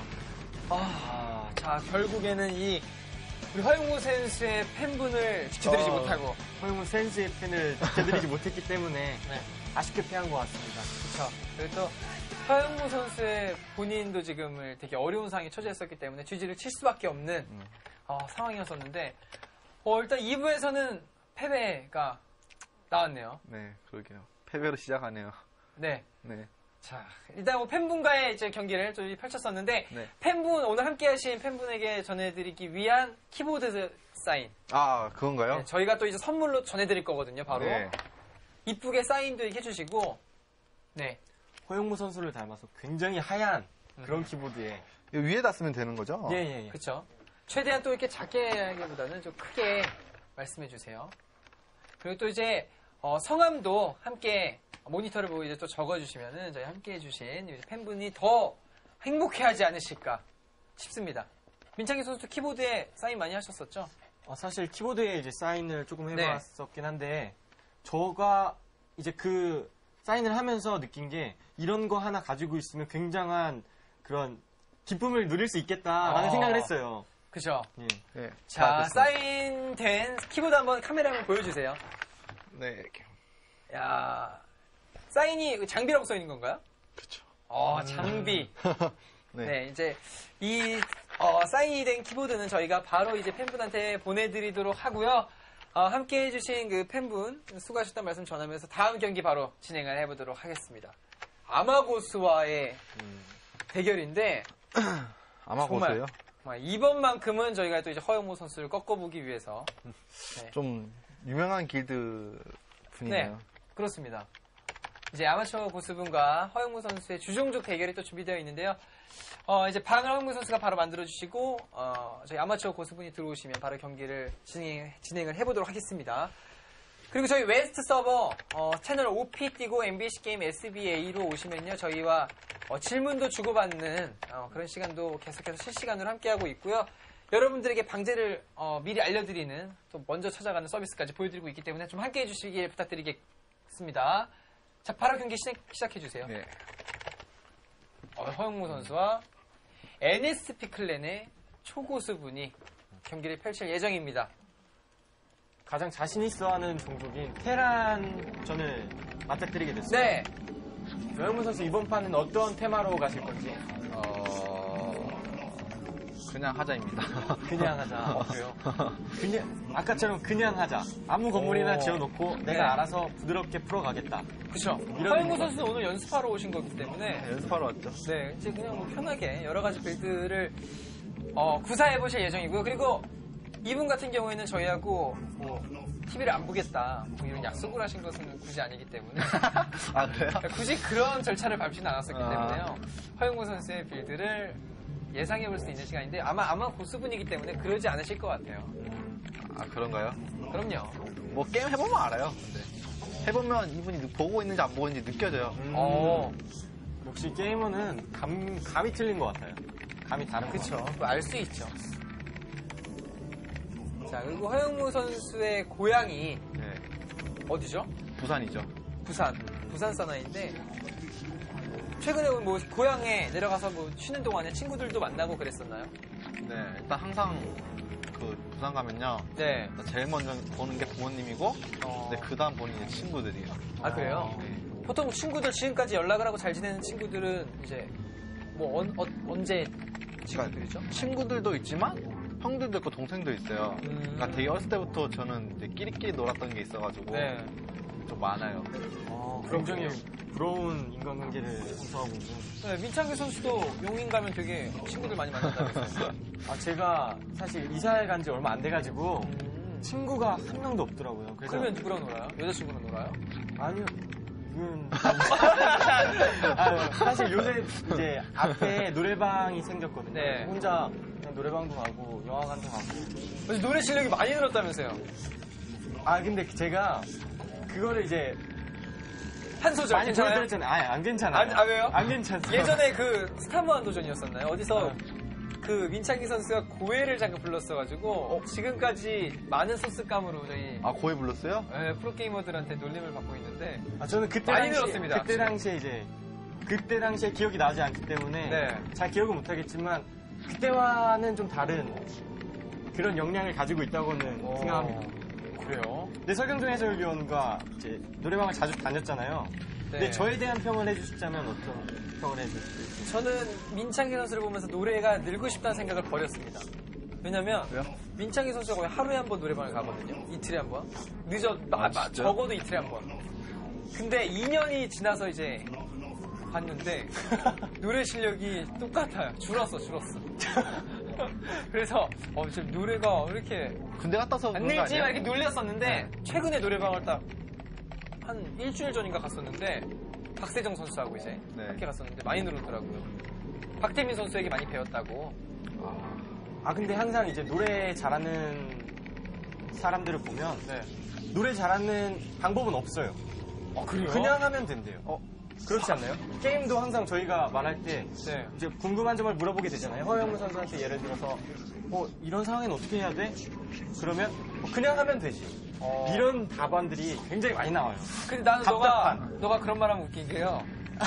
아, 자, 결국에는 이, 우리 허영무 선수의 팬분을 지켜드리지 어. 못하고. 허영무 센스의 팬을 지켜드리지 못했기 때문에 네. 아쉽게 패한 것 같습니다. 그렇죠. 그리고 또 허영무 선수의 본인도 지금을 되게 어려운 상황에 처지했었기 때문에 쥐지를 칠 수밖에 없는 음. 어, 상황이었었는데 어, 일단 이 부에서는 패배가 나왔네요. 네, 그러게요. 패배로 시작하네요. 네. 네. 자, 일단 뭐 팬분과의 이제 경기를 좀 펼쳤었는데 네. 팬분 오늘 함께하신 팬분에게 전해드리기 위한 키보드 사인. 아, 그건가요? 네, 저희가 또 이제 선물로 전해드릴 거거든요. 바로 네. 이쁘게 사인도 이렇게 해주시고, 네. 허영무 선수를 닮아서 굉장히 하얀 그런 키보드에. 이거 위에다 쓰면 되는 거죠? 예, 예, 예. 그렇죠. 최대한 또 이렇게 작게 하기보다는 좀 크게 말씀해 주세요. 그리고 또 이제 어, 성함도 함께 모니터를 보고 이제 또 적어주시면은 저희 함께 해주신 팬분이 더 행복해하지 않으실까 싶습니다. 민창기 선수도 키보드에 사인 많이 하셨었죠? 어, 사실 키보드에 이제 사인을 조금 네. 해봤었긴 한데, 저가 이제 그 사인을 하면서 느낀 게 이런 거 하나 가지고 있으면 굉장한 그런 기쁨을 누릴 수 있겠다라는 아. 생각을 했어요. 그죠? 예. 네. 자, 됐습니다. 사인된 키보드 한번 카메라 한번 보여주세요. 네, 이렇게. 야, 사인이 장비라고 써 있는 건가요? 그쵸. 어, 장비. 네. 네, 이제 이 어, 사인이 된 키보드는 저희가 바로 이제 팬분한테 보내드리도록 하고요. 어, 함께 해주신 그 팬분 수고하셨다는 말씀 전하면서 다음 경기 바로 진행을 해보도록 하겠습니다. 아마고스와의 대결인데 아마 정말. 보세요. 정말 이번만큼은 저희가 또 이제 허영무 선수를 꺾어보기 위해서 좀 유명한 길드 분이네요. 네, 그렇습니다. 이제 아마추어 고수분과 허영무 선수의 주종족 대결이 또 준비되어 있는데요. 어, 이제 방을 허영무 선수가 바로 만들어주시고, 어, 저희 아마추어 고수분이 들어오시면 바로 경기를 진행, 진행을 해보도록 하겠습니다. 그리고 저희 웨스트 서버, 어, 채널 오피 띄고 엠비씨 게임 에스비에이로 오시면요. 저희와 어, 질문도 주고받는 어, 그런 시간도 계속해서 실시간으로 함께하고 있고요. 여러분들에게 방제를 어, 미리 알려드리는, 또 먼저 찾아가는 서비스까지 보여드리고 있기 때문에 좀 함께해 주시길 부탁드리겠습니다. 자, 바로 경기 시작, 시작해주세요. 네. 어, 허영무 선수와 엔에스피 클랜의 초고수분이 경기를 펼칠 예정입니다. 가장 자신 있어 하는 종족인 테란전을 맞닥뜨리게 됐어요. 네. 허영무 선수 이번 판은 어떤 테마로 가실 건지. 어, 그냥 하자입니다. 그냥 하자. 어, 그래요? 그냥, 아까처럼 그냥 하자. 아무 건물이나 오. 지어놓고 네. 내가 알아서 부드럽게 풀어가겠다. 그쵸. 이런 허영무 거. 선수는 오늘 연습하러 오신 거기 때문에 연습하러 왔죠. 네, 이제 그냥 뭐 편하게 여러 가지 빌드를 어, 구사해 보실 예정이고요. 그리고 이분 같은 경우에는 저희하고 뭐 티비를 안 보겠다 뭐 이런 약속을 하신 것은 굳이 아니기 때문에 아, 그래요? 굳이 그런 절차를 밟지는 않았었기 아. 때문에요. 허영무 선수의 빌드를 예상해 볼 수 있는 시간인데 아마 아마 고수분이기 때문에 그러지 않으실 것 같아요. 아, 그런가요? 그럼요. 뭐 게임 해보면 알아요. 근데 해보면 이분이 느- 보고 있는지 안 보고 있는지 느껴져요. 음, 어, 역시 게이머는 감, 감이 틀린 것 같아요. 감이 다른 것 그쵸. 같아요. 알 수 있죠. 자, 그리고 허영무 선수의 고향이 네, 어디죠? 부산이죠. 부산. 부산 사나이인데, 최근에 뭐 고향에 내려가서 뭐 쉬는 동안에 친구들도 만나고 그랬었나요? 네, 일단 항상 그 부산 가면요. 네. 제일 먼저 보는 게 부모님이고, 어. 네, 그 다음 보는 게 친구들이에요. 아, 그래요? 네. 보통 친구들, 지금까지 연락을 하고 잘 지내는 친구들은 이제 뭐 언, 어, 언제 친구들이죠? 친구들도 있지만 형들도 있고 동생도 있어요. 음. 그러니까 되게 어렸을 때부터 저는 이제 끼리끼리 놀았던 게 있어가지고 네. 좀 많아요. 어, 굉장히 부러운 인간관계를 형성하고 있는. 네, 민창기 선수도 용인 가면 되게 친구들 많이 만난다면서요. 아, 제가 사실 이사를 간 지 얼마 안 돼가지고 음. 친구가 한 명도 없더라고요. 그래서 그러면 누구랑 놀아요? 여자친구랑 놀아요? 아니요. 이건 아, 사실 요새 이제 앞에 노래방이 생겼거든요. 네. 혼자 그냥 노래방도 가고 영화관도 가고. 그래서 노래 실력이 많이 늘었다면서요? 아 근데 제가 그거를 이제 한 소절 많이 괜찮아요? 보여드렸잖아요. 아니 안 괜찮아요. 아, 아, 왜요? 안 괜찮아요. 예전에 그 스타무한 도전이었었나요? 어디서 아. 그 민창기 선수가 고해를 잠깐 불렀어가지고 지금까지 많은 소스감으로 저희 아, 고해 불렀어요? 네, 프로게이머들한테 놀림을 받고 있는데 아, 저는 그때 많이 당시, 늘었습니다. 그때 당시에 이제 그때 당시에 기억이 나지 않기 때문에 네. 잘 기억을 못하겠지만 그때와는 좀 다른 그런 역량을 가지고 있다고는 어, 생각합니다. 그래요? 네, 설경종 해설위원과 이제 노래방을 자주 다녔잖아요. 근데 네. 저에 대한 평을 해주시자면 어떤 평을 해주실까요? 저는 민창기 선수를 보면서 노래가 늘고 싶다는 생각을 버렸습니다. 왜냐면 왜요? 민창기 선수가 거의 하루에 한 번 노래방을 가거든요. 이틀에 한 번. 늦어 마- 아, 마- 진짜? 적어도 이틀에 한 번. 근데 이 년이 지나서 이제 봤는데 노래 실력이 똑같아요. 줄었어, 줄었어. 그래서 어, 지금 노래가 왜 이렇게 군대 갔다 와서 안 그런 거 늘지 막 아니에요? 이렇게 놀렸었는데 네. 최근에 노래방을 딱 한 일주일 전인가 갔었는데 박세정 선수하고 이제 네. 함께 갔었는데 많이 늘었더라고요. 박태민 선수에게 많이 배웠다고. 아 근데 항상 이제 노래 잘하는 사람들을 보면 네. 노래 잘하는 방법은 없어요. 어, 그래요? 그냥 하면 된대요. 어, 그렇지 않나요? 게임도 항상 저희가 말할 때 네. 이제 궁금한 점을 물어보게 되잖아요. 허영무 선수한테 예를 들어서 어, 이런 상황엔 어떻게 해야 돼? 그러면 어, 그냥 하면 되지. 어. 이런 답안들이 굉장히 많이 나와요. 근데 나는 너가 답답한. 너가 그런 말하면 웃긴 게요.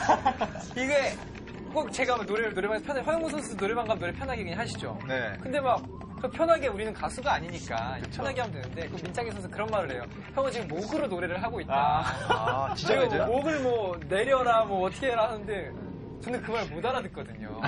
이게 꼭 제가 뭐 노래를 노래방에서 편하게 허영무 선수 노래방 가면 노래 편하게 그냥 하시죠. 네. 근데 막 그 편하게 우리는 가수가 아니니까 편하게 하면 되는데 그 민창기 선수 그런 말을 해요. 형은 지금 목으로 노래를 하고 있다. 아, 진짜 그리고 그죠? 목을 뭐 내려라 뭐 어떻게 해라 하는데 저는 그 말 못 알아듣거든요.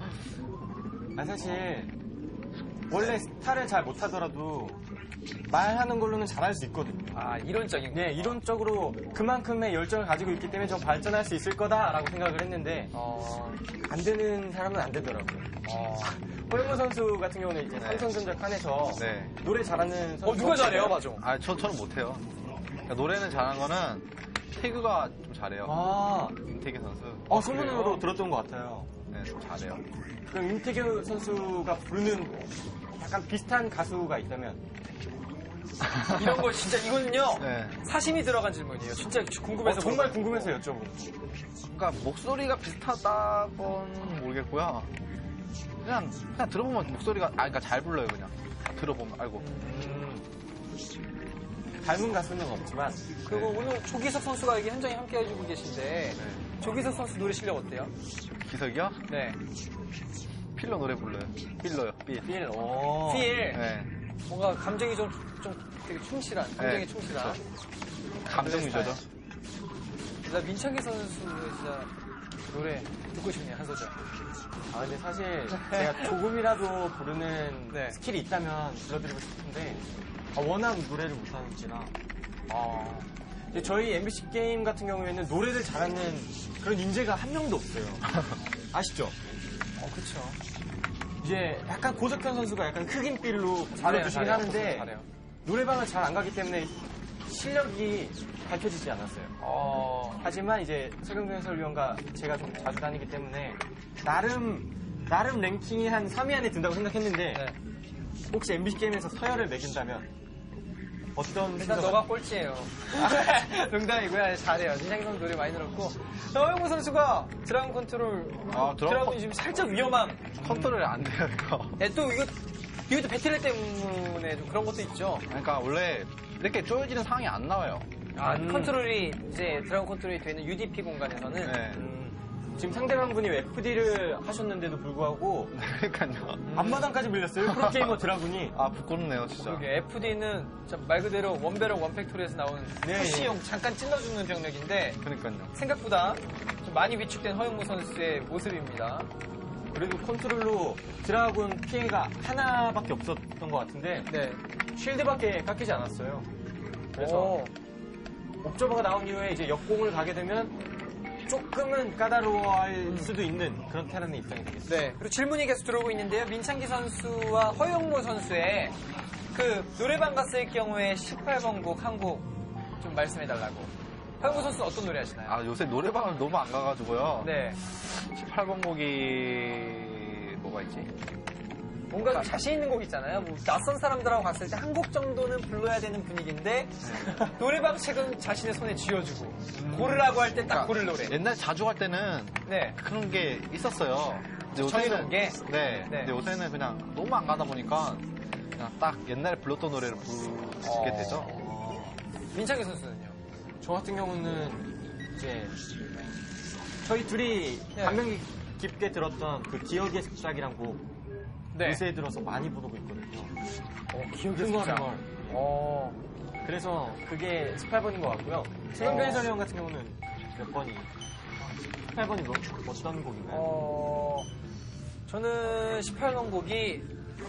아, 사실 원래 스타를 잘 못하더라도 말하는 걸로는 잘할 수 있거든요. 아 이론적인 거. 네, 이론적으로 그만큼의 열정을 가지고 있기 때문에 저 발전할 수 있을 거다라고 생각을 했는데 어, 안 되는 사람은 안 되더라고요. 어. 허영무 선수 같은 경우는 이제 네. 삼성전자 칸에서 네. 노래 잘하는 선수. 어 누가 잘해요, 맞아. 아, 저, 저는 못해요. 그러니까 노래는 잘하는 거는 태그가 좀 잘해요. 아, 임태기 선수. 어, 소문으로 그래요? 들었던 것 같아요. 네, 좀 잘해요. 그럼 임태규 선수가 부르는 약간 비슷한 가수가 있다면 이런 거 진짜 이거는요 네. 사심이 들어간 질문이에요. 진짜 궁금해서 어, 정말 물어봐요. 궁금해서 여쭤보고. 그러니까 목소리가 비슷하다고는 모르겠고요. 그냥 그냥 들어보면 목소리가 아 그러니까 잘 불러요 그냥. 들어보면 알고. 음, 닮은 가수는 없지만 그리고 네. 오늘 조기석 선수가 여기 현장에 함께 해주고 계신데 네. 조기석 선수 노래 실력 어때요? 기석이요? 네. 필러 노래 불러요. 필러요. 필. 필, 오. 필 네. 뭔가 감정이 좀, 좀 되게 충실한 감정에 네, 충실한 감정 유저죠. 나 민창기 선수의 진짜 노래 듣고 싶네요 한 소절. 아, 근데 사실 제가 조금이라도 부르는 네. 스킬이 있다면 불러드리고 싶은데 아, 워낙 노래를 못하는지라 아, 이제 저희 엠비씨 게임 같은 경우에는 노래를 잘하는 그런 인재가 한 명도 없어요. 아시죠? 어 그쵸. 이제 약간 고석현 선수가 약간 흑인필로 잘해요, 불러주시긴 잘해요. 하는데 잘해요. 노래방을 잘 안 가기 때문에 실력이 밝혀지지 않았어요. 어, 하지만 이제 서경준 해설위원과 제가 좀 자주 다니기 때문에 나름 나름 랭킹이 한 삼 위 안에 든다고 생각했는데 네. 혹시 엠비씨 게임에서 서열을 매긴다면 어떤 일단 순서가- 너가 꼴찌예요. 농담이고요. 잘해요. 민창기 선수 노래 많이 들었고. 허영무 선수가 드라군 컨트롤, 아, 드라군 드라군이 지금 살짝 위험함. 컨트롤이 안 돼요, 이거. 네, 또 이거, 이것도 배틀 때문에 좀 그런 것도 있죠. 그러니까 원래 이렇게 쪼여지는 상황이 안 나와요. 아, 음. 컨트롤이, 이제 드라군 컨트롤이 되는 유디피 공간에서는. 네. 음, 지금 상대방분이 에프디를 하셨는데도 불구하고 그러니까요. 앞마당까지 밀렸어요. 프로게이머 드라군이. 아, 부끄럽네요, 진짜. 그게 에프디는 말 그대로 원배럭 원팩토리에서 나온 네, 푸시용 잠깐 찔러주는 병력인데 그러니까요. 생각보다 좀 많이 위축된 허영무 선수의 모습입니다. 그래도 컨트롤로 드라군 피해가 하나밖에 없었던 것 같은데 네. 쉴드밖에 깎이지 않았어요. 그래서 오. 옵저버가 나온 이후에 이제 역공을 가게 되면 조금은 까다로워할 수도 있는 그런 테란의 입장이 되겠습니다. 네. 그리고 질문이 계속 들어오고 있는데요. 민창기 선수와 허영무 선수의 그 노래방 갔을 경우에 십팔 번 곡 한 곡 좀 말씀해달라고. 허영무 선수는 어떤 노래 하시나요? 아, 요새 노래방을 너무 안 가가지고요. 네. 십팔 번 곡이 뭐가 있지? 뭔가 좀 자신 있는 곡 있잖아요. 뭐 낯선 사람들하고 갔을 때 한 곡 정도는 불러야 되는 분위기인데 노래방 책은 자신의 손에 쥐어주고 고르라고 할 때 딱 고를 노래. 옛날 자주 갈 때는 네. 그런 게 있었어요. 근데 정해놓은 게? 네. 네. 근데 요새는 그냥 너무 안 가다 보니까 그냥 딱 옛날에 불렀던 노래를 부르게 어. 되죠. 민창기 선수는요? 저 같은 경우는 이제 저희 둘이 네. 감명 깊게 들었던 그 기억의 습작이란 곡 네. 요새 들어서 많이 부르고 있거든요. 어, 기억이 흥얼흥얼. 어. 그래서 그게 십팔 번인 것 같고요. 최영규 해설위원 같은 경우는 몇 번이? 십팔 번이 뭐, 어떤 곡인가요? 어. 저는 십팔 번 곡이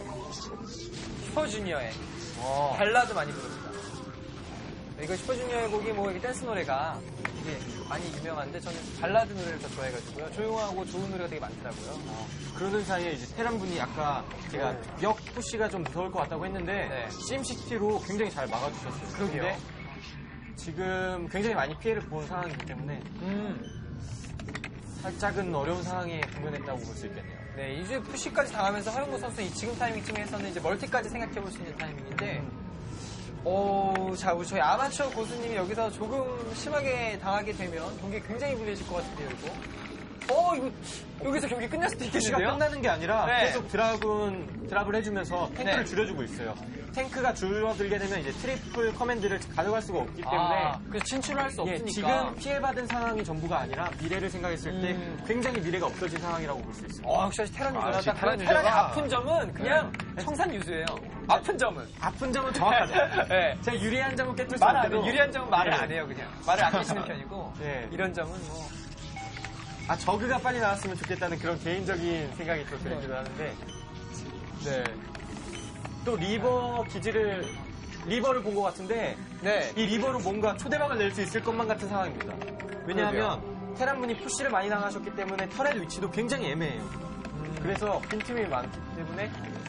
슈퍼주니어의 어. 발라드 많이 부릅니다. 이거 슈퍼주니어의 곡이 뭐 이렇게 댄스 노래가 되게 많이 유명한데 저는 발라드 노래를 더 좋아해가지고요. 조용하고 좋은 노래가 되게 많더라고요. 어, 그러는 사이에 이제 테란 분이 아까 제가 네. 역 푸시가 좀 무서울 것 같다고 했는데 네. 씨엠시티로 굉장히 잘 막아주셨어요. 그러게요. 근데 지금 굉장히 많이 피해를 본 상황이기 때문에 음. 살짝은 어려운 상황에 직면했다고 볼 수 있겠네요. 네, 이제 푸시까지 당하면서 허영무 선수 이 지금 타이밍쯤에서는 이제 멀티까지 생각해볼 수 있는 타이밍인데, 오, 자, 우리 저희 아마추어 고수님이 여기서 조금 심하게 당하게 되면 경기 굉장히 불리해질 것 같은데요, 이거. 어, 이거 여기서 경기 끝날 수도 푸시가 있겠는데요? 끝나는 게 아니라 네. 계속 드랍은 드랍을 해주면서 탱크를 네. 줄여주고 있어요. 탱크가 줄어들게 되면 이제 트리플 커맨드를 가져갈 수가 없기 때문에 아, 그래서 진출할 수 예, 없으니까. 지금 피해받은 상황이 전부가 아니라 미래를 생각했을 때 음. 굉장히 미래가 없어진 상황이라고 볼 수 있습니다. 어, 역시 테란 아, 유저다. 역시 테란 테란의 유저가- 아픈 점은 그냥 청산유수예요. 아픈 점은. 아픈 점은 정확하죠. 네. 제가 유리한 점은 깨뜨릴 수 말 안 없대도 해요. 유리한 점은 말을 네. 안 해요, 그냥. 말을 안 해주는 편이고. 네. 이런 점은 뭐. 아 저그가 빨리 나왔으면 좋겠다는 그런 개인적인 생각이 또 들기도 하는데 네. 또 리버 기지를 리버를 본 것 같은데 네. 이 리버로 뭔가 초대박을 낼 수 있을 것만 같은 상황입니다. 왜냐하면 테란분이 푸시를 많이 당하셨기 때문에 터렛 위치도 굉장히 애매해요. 음. 그래서 빈틈이 많기 때문에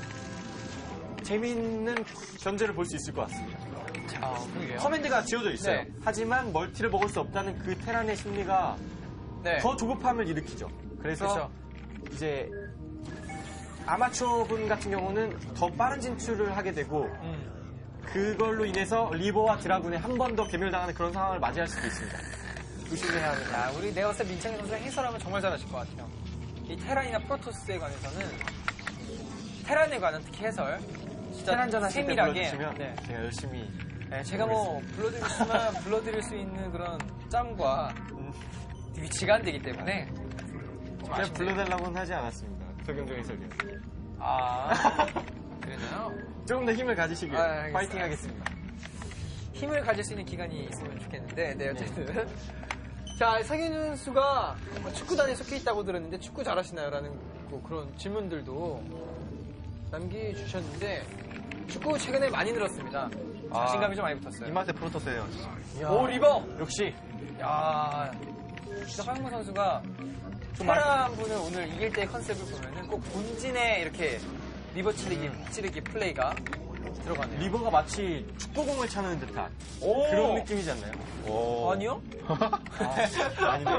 재미있는 견제를 볼 수 있을 것 같습니다. 자, 그러게요. 커맨드가 지어져 있어요. 네. 하지만 멀티를 먹을 수 없다는 그 테란의 심리가 네. 더 조급함을 일으키죠. 그래서 그렇죠. 이제 아마추어 분 같은 경우는 더 빠른 진출을 하게 되고 음. 그걸로 인해서 리버와 드라군에 한 번 더 괴멸당하는 그런 상황을 맞이할 수도 있습니다. 조심해야 합니다. 야, 우리 네오스 민창기 선수 해설하면 정말 잘하실 것 같아요. 이 테란이나 프로토스에 관해서는 테란에 관한 특히 해설 진짜 테란전 하실 때 세밀하게 불러주시면 네. 제가 열심히 네, 제가 뭐 불러드릴 수만 불러드릴 수 있는 그런 짬과 음, 위치가 안 되기 때문에 좀 제가 아쉽네요. 불러달라고는 하지 않았습니다. 석영정 해설위원. 아, 그러나요? 조금 더 힘을 가지시길 아, 알겠습니다. 파이팅 하겠습니다. 힘을 가질 수 있는 기간이 있으면 좋겠는데, 네, 어쨌든. 자, 서균 선수가 뭐 축구단에 속해 있다고 들었는데, 축구 잘하시나요? 라는 뭐 그런 질문들도 남겨주셨는데, 축구 최근에 많이 늘었습니다. 아, 자신감이 좀 많이 붙었어요. 이 맛에 프로토스예요. 진짜. 오, 리버! 역시 야, 진짜 허영무 선수가 테란 분을 오늘 이길 때 컨셉을 보면은 꼭 본진에 이렇게 리버 찌르기, 찌르기 플레이가 들어가네요. 리버가 마치 축구공을 차는 듯한 오! 그런 느낌이지 않나요? 오. 아니요? 아, 아니네요.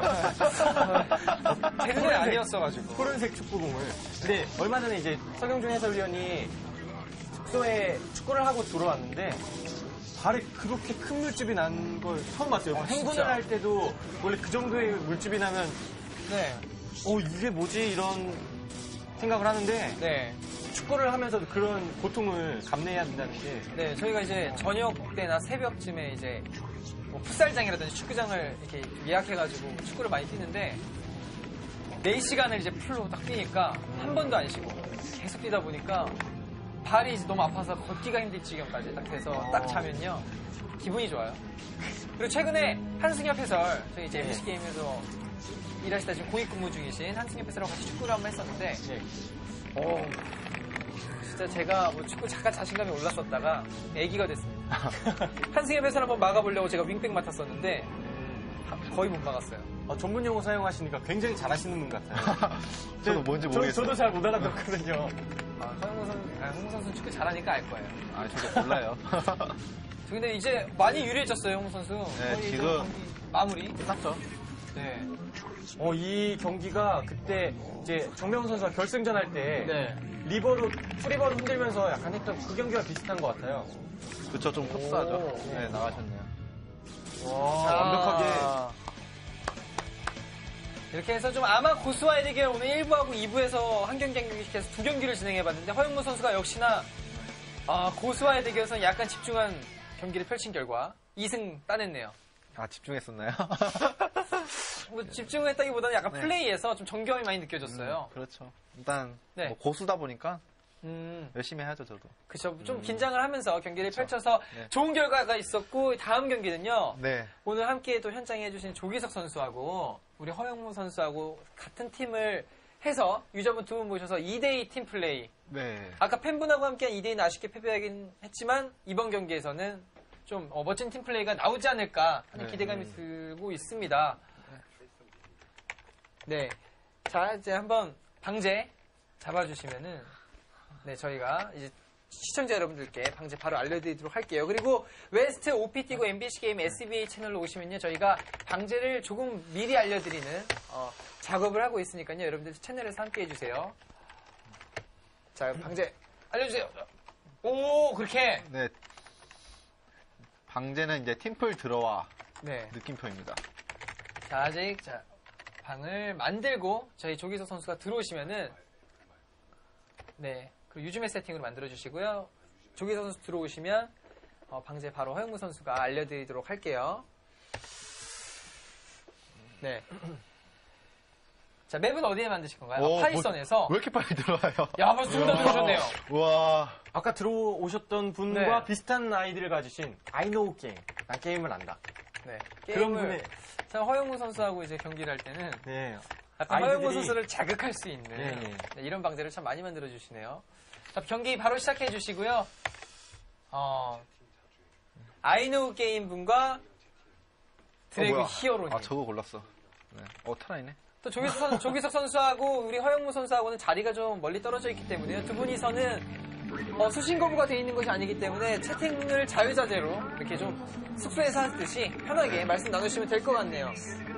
제 눈에 아니었어가지고. 푸른색 축구공을. 근데 얼마 전에 이제 서경준 해설위원이 숙소에 축구를 하고 들어왔는데 발에 그렇게 큰 물집이 난 걸 처음 봤어요. 아, 행군을 진짜? 할 때도 원래 그 정도의 물집이 나면 네. 어 이게 뭐지 이런 생각을 하는데 네. 축구를 하면서도 그런 고통을 감내해야 된다는 게 네, 저희가 이제 저녁 때나 새벽쯤에 이제 뭐 풋살장이라든지 축구장을 이렇게 예약해가지고 축구를 많이 뛰는데 네 시간을 이제 풀로 딱 뛰니까 한 번도 안 쉬고 계속 뛰다 보니까 발이 이제 너무 아파서 걷기가 힘들 지경까지 딱 돼서 딱 자면요 기분이 좋아요. 그리고 최근에 한승엽 해설 저희 이제 네. 엠비씨 게임에서 일하시다 지금 공익근무 중이신 한승엽 해설하고 같이 축구를 한번 했었는데 네. 어, 진짜 제가 뭐 축구 잠깐 자신감이 올랐었다가 애기가 됐습니다. 한승엽 해설 한번 막아보려고 제가 윙백 맡았었는데 거의 못 막았어요. 어, 전문 용어 사용하시니까 굉장히 잘하시는 분 같아요. 저도 뭔지 저, 모르겠어요. 저도 잘 못 알아듣거든요. 아, 허영무 선수, 아, 홍 선수 축구 잘하니까 알 거예요. 아, 저도 몰라요. 저 근데 이제 많이 유리해졌어요, 홍 선수. 네, 거의 지금 좀 경기 마무리. 끝났죠? 네. 어, 이 경기가 그때 이제 정명훈 선수가 결승전 할 때 네. 리버로 프리버를 흔들면서 약간 했던 그 경기와 비슷한 것 같아요. 그쵸, 좀 흡사하죠? 오. 네, 나가셨네요. 와, 자, 완벽하게. 이렇게 해서 좀 아마 고수와의 대결 오늘 일 부하고 이 부에서 한 경기 한 경기씩 해서 두 경기를 진행해봤는데 허영무 선수가 역시나 아, 고수와의 대결에서 약간 집중한 경기를 펼친 결과 이 승 따냈네요. 아, 집중했었나요? 뭐 집중을 했다기보다는 약간 네. 플레이에서 좀 정교함이 많이 느껴졌어요. 음, 그렇죠. 일단, 네. 뭐 고수다 보니까 음, 열심히 해야죠, 저도. 그쵸. 좀 음. 긴장을 하면서 경기를 그쵸. 펼쳐서 네. 좋은 결과가 있었고 다음 경기는요. 네. 오늘 함께 또 현장에 해주신 조기석 선수하고 우리 허영무 선수하고 같은 팀을 해서 유저분 두 분 모셔서 이 대이 팀 플레이. 네. 아까 팬분하고 함께한 이 대이는 아쉽게 패배하긴 했지만 이번 경기에서는 좀 어, 멋진 팀 플레이가 나오지 않을까 하는 네. 기대감이 들고 있습니다. 네. 자, 이제 한번 방제 잡아주시면은 네, 저희가 이제 시청자 여러분들께 방제 바로 알려드리도록 할게요. 그리고 웨스트 오피티고 엠비씨 게임 에스비에이 채널로 오시면요. 저희가 방제를 조금 미리 알려드리는 어, 작업을 하고 있으니까요. 여러분들 채널에서 함께 해주세요. 자, 방제 알려주세요. 오, 그렇게. 네. 방제는 이제 팀플 들어와 네. 느낌표입니다. 자, 아직 자, 방을 만들고 저희 조기석 선수가 들어오시면은 네. 그리고 유즈메 세팅으로 만들어 주시고요. 조기석 선수 들어오시면 어, 방제 바로 허영무 선수가 알려드리도록 할게요. 네. 자, 맵은 어디에 만드실 건가요? 오, 아, 파이썬에서. 뭐, 왜 이렇게 빨리 들어와요? 야, 벌써 두 분 다 들어오셨네요. 우와. 아까 들어오셨던 분과 네. 비슷한 아이디를 가지신 I know 게임. 난 게임을 안다. 네. 그런 게임을 분의 참 허영무 선수하고 이제 경기를 할 때는 네. 약간 허영무 아이들이- 선수를 자극할 수 있는 네, 네. 네, 이런 방제를 참 많이 만들어 주시네요. 자, 경기 바로 시작해 주시고요. 어, 아이노우 게임 분과 드래그 어, 뭐야. 히어로님. 아, 저거 골랐어. 네. 어, 타라이네. 또 조기석, 선, 조기석 선수하고 우리 허영무 선수하고는 자리가 좀 멀리 떨어져 있기 때문에요. 두 분이서는 어, 수신 거부가 되어 있는 것이 아니기 때문에 채팅을 자유자재로 이렇게 좀 숙소에서 하듯이 편하게 말씀 나누시면 될 것 같네요.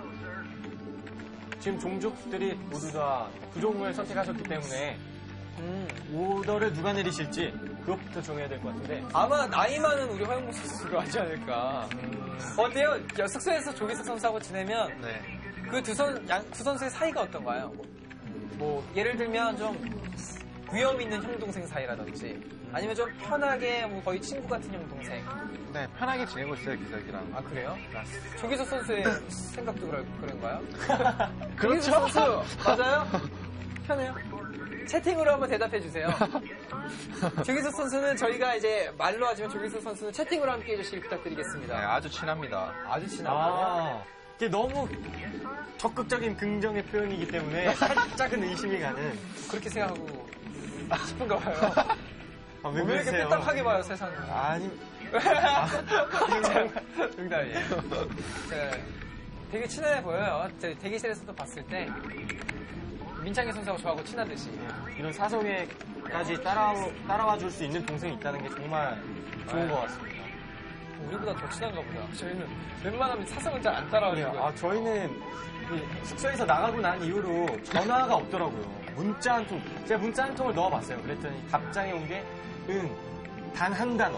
지금 종족들이 모두 다 부종을 선택하셨기 때문에 음, 오더를 누가 내리실지 그것부터 정해야 될 것 같은데 아마 나이 많은 우리 허영무 선수가 하지 않을까. 어때요? 야, 숙소에서 조기석 선수하고 지내면 네. 그 두 선, 양, 두 선수의 사이가 어떤가요? 뭐, 예를 들면 좀 위험 있는 형 동생 사이라든지 아니면 좀 편하게 뭐 거의 친구 같은 형 동생. 네, 편하게 지내고 있어요, 기석이랑. 아, 그래요? 조기석 선수의 생각도 그럴, 그런가요? 그렇죠. 조기석 선수, 맞아요? 편해요? 채팅으로 한번 대답해 주세요. 조기석 선수는 저희가 이제 말로 하지만 조기석 선수는 채팅으로 함께 해주시길 네, 부탁드리겠습니다. 아주 친합니다. 아주 친하고. 아, 이게 너무 적극적인 긍정의 표현이기 때문에 살짝은 의심이 가는 그렇게 생각하고 싶은가 봐요. 아, 왜 이렇게 그러세요? 삐딱하게 봐요, 세상을. 아니 농담이에요. 네, 되게 친해 보여요. 저 대기실에서도 봤을 때 민창기 선수하고 저하고 친하듯이. 이런 사석에까지 따라, 따라와 줄 수 있는 동생이 있다는 게 정말 좋은 것 같습니다. 우리보다 더 친한가 보다. 저희는 웬만하면 사석은 잘 안 따라와요. 아, 저희는 이 숙소에서 나가고 난 이후로 전화가 없더라고요. 문자 한 통. 제가 문자 한 통을 넣어봤어요. 그랬더니 답장이 온 게 응, 단 한 단어.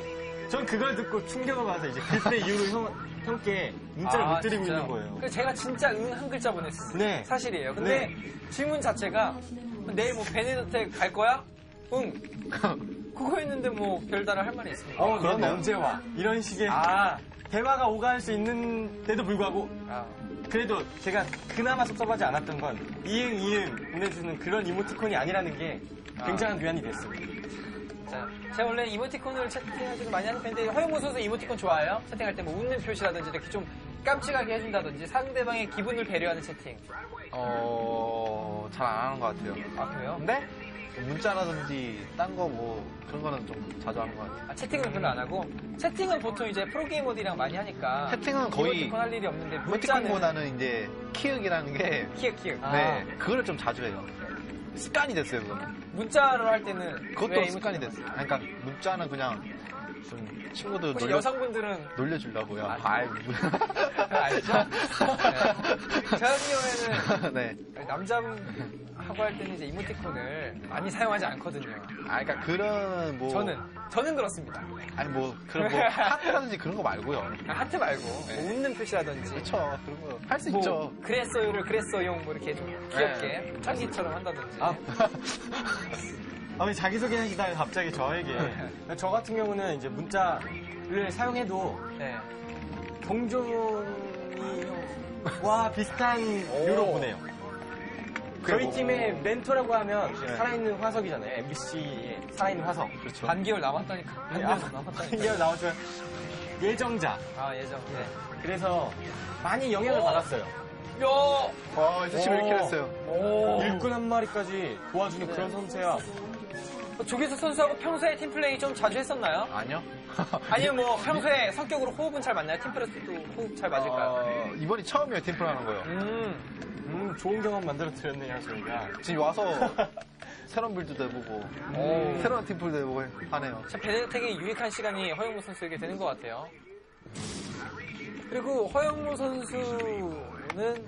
전 그걸 듣고 충격을 받아서 이제 그때 이후로 형, 형께 문자를 못 드리고 진짜요? 있는 거예요. 그래서 제가 진짜 응 한 글자 보냈어요. 네. 사실이에요. 근데 질문 자체가 내일 뭐 베네딕트 갈 거야? 응. 그거였는데 뭐 별다른 할 말이 있습니까? 어, 넌 그렇네요. 언제 와? 이런 식의 아, 대화가 오갈 수 있는데도 불구하고 아. 그래도 제가 그나마 섭섭하지 않았던 건 이응 이응 보내주는 그런 이모티콘이 아니라는 게 굉장한 위안이 됐어요. 자, 제가 원래 이모티콘을 채팅하기도 많이 하는 편인데 허영무 선수 이모티콘 좋아해요? 채팅할 때 뭐 웃는 표시라든지 이렇게 좀 깜찍하게 해준다든지 상대방의 기분을 배려하는 채팅. 어, 잘 안 하는 것 같아요. 아, 그래요? 근데 문자라든지 딴 거 뭐 그런 거는 좀 자주 하는 것 같아요. 아, 채팅은 별로 안 하고 채팅은 보통 이제 프로게이머들이랑 많이 하니까 채팅은 거의 이모티콘 할 일이 없는데 문자는 이모티콘보다는 이제 키읔이라는 게 키읔 키읔. 아. 네, 그거를 좀 자주 해요. 습관이 됐어요, 그거는. 문자로 할 때는 그것도 왜 습관이 이모티콘- 됐어요. 아니, 그러니까 문자는 그냥 좀 친구들 혹시 놀려, 여성분들은 놀려주려고요. 아, 아이, 알죠? 네. 저 같은 경우에는 네. 남자분하고 할 때는 이제 이모티콘을 많이 사용하지 않거든요. 아, 그러니까 그런 뭐 저는 저는 그렇습니다. 아니 뭐 그런 뭐 하트라든지 그런 거 말고요. 아, 하트 말고 네. 뭐 웃는 표시라든지 그렇죠. 그런 거 할 수 뭐 있죠. 그랬어요를 그랬어요 뭐 이렇게 좀 귀엽게 찰기처럼 한다든지. 아, 아, 왜 자기소개하시다가 갑자기 저에게. 저 같은 경우는 이제 문자를 사용해도 네. 경종이와 비슷한 류로 보내요. 저희 뭐- 팀의 멘토라고 하면 네. 살아있는 화석이잖아요. 엠비씨의 살아있는 화석. 그렇죠. 반개월 남았다니까. 네, 반개월 아, 남았다니까. 한개월 나오지만 예정자. 아 예정. 네. 그래서 많이 영향을 오! 받았어요. 야. 와, 에스씨 왜 이렇게 했어요? 오. 일꾼 한 마리까지 도와주는 네. 그런 선수야. 어, 조기석 선수하고 평소에 팀플레이 좀 자주 했었나요? 아니요. 아니면 뭐 평소에 성격으로 호흡은 잘 맞나요? 팀플레이도 호흡 잘 맞을까요? 어, 이번이 처음이에요, 팀플 하는 거요. 음. 음, 좋은 경험 만들어 드렸네요, 저희가. 지금 와서 새로운 빌드도 해보고 오. 새로운 팀플도 해보고 하네요. 참 베네딕트에게 유익한 시간이 허영무 선수에게 되는 것 같아요. 그리고 허영무 선수는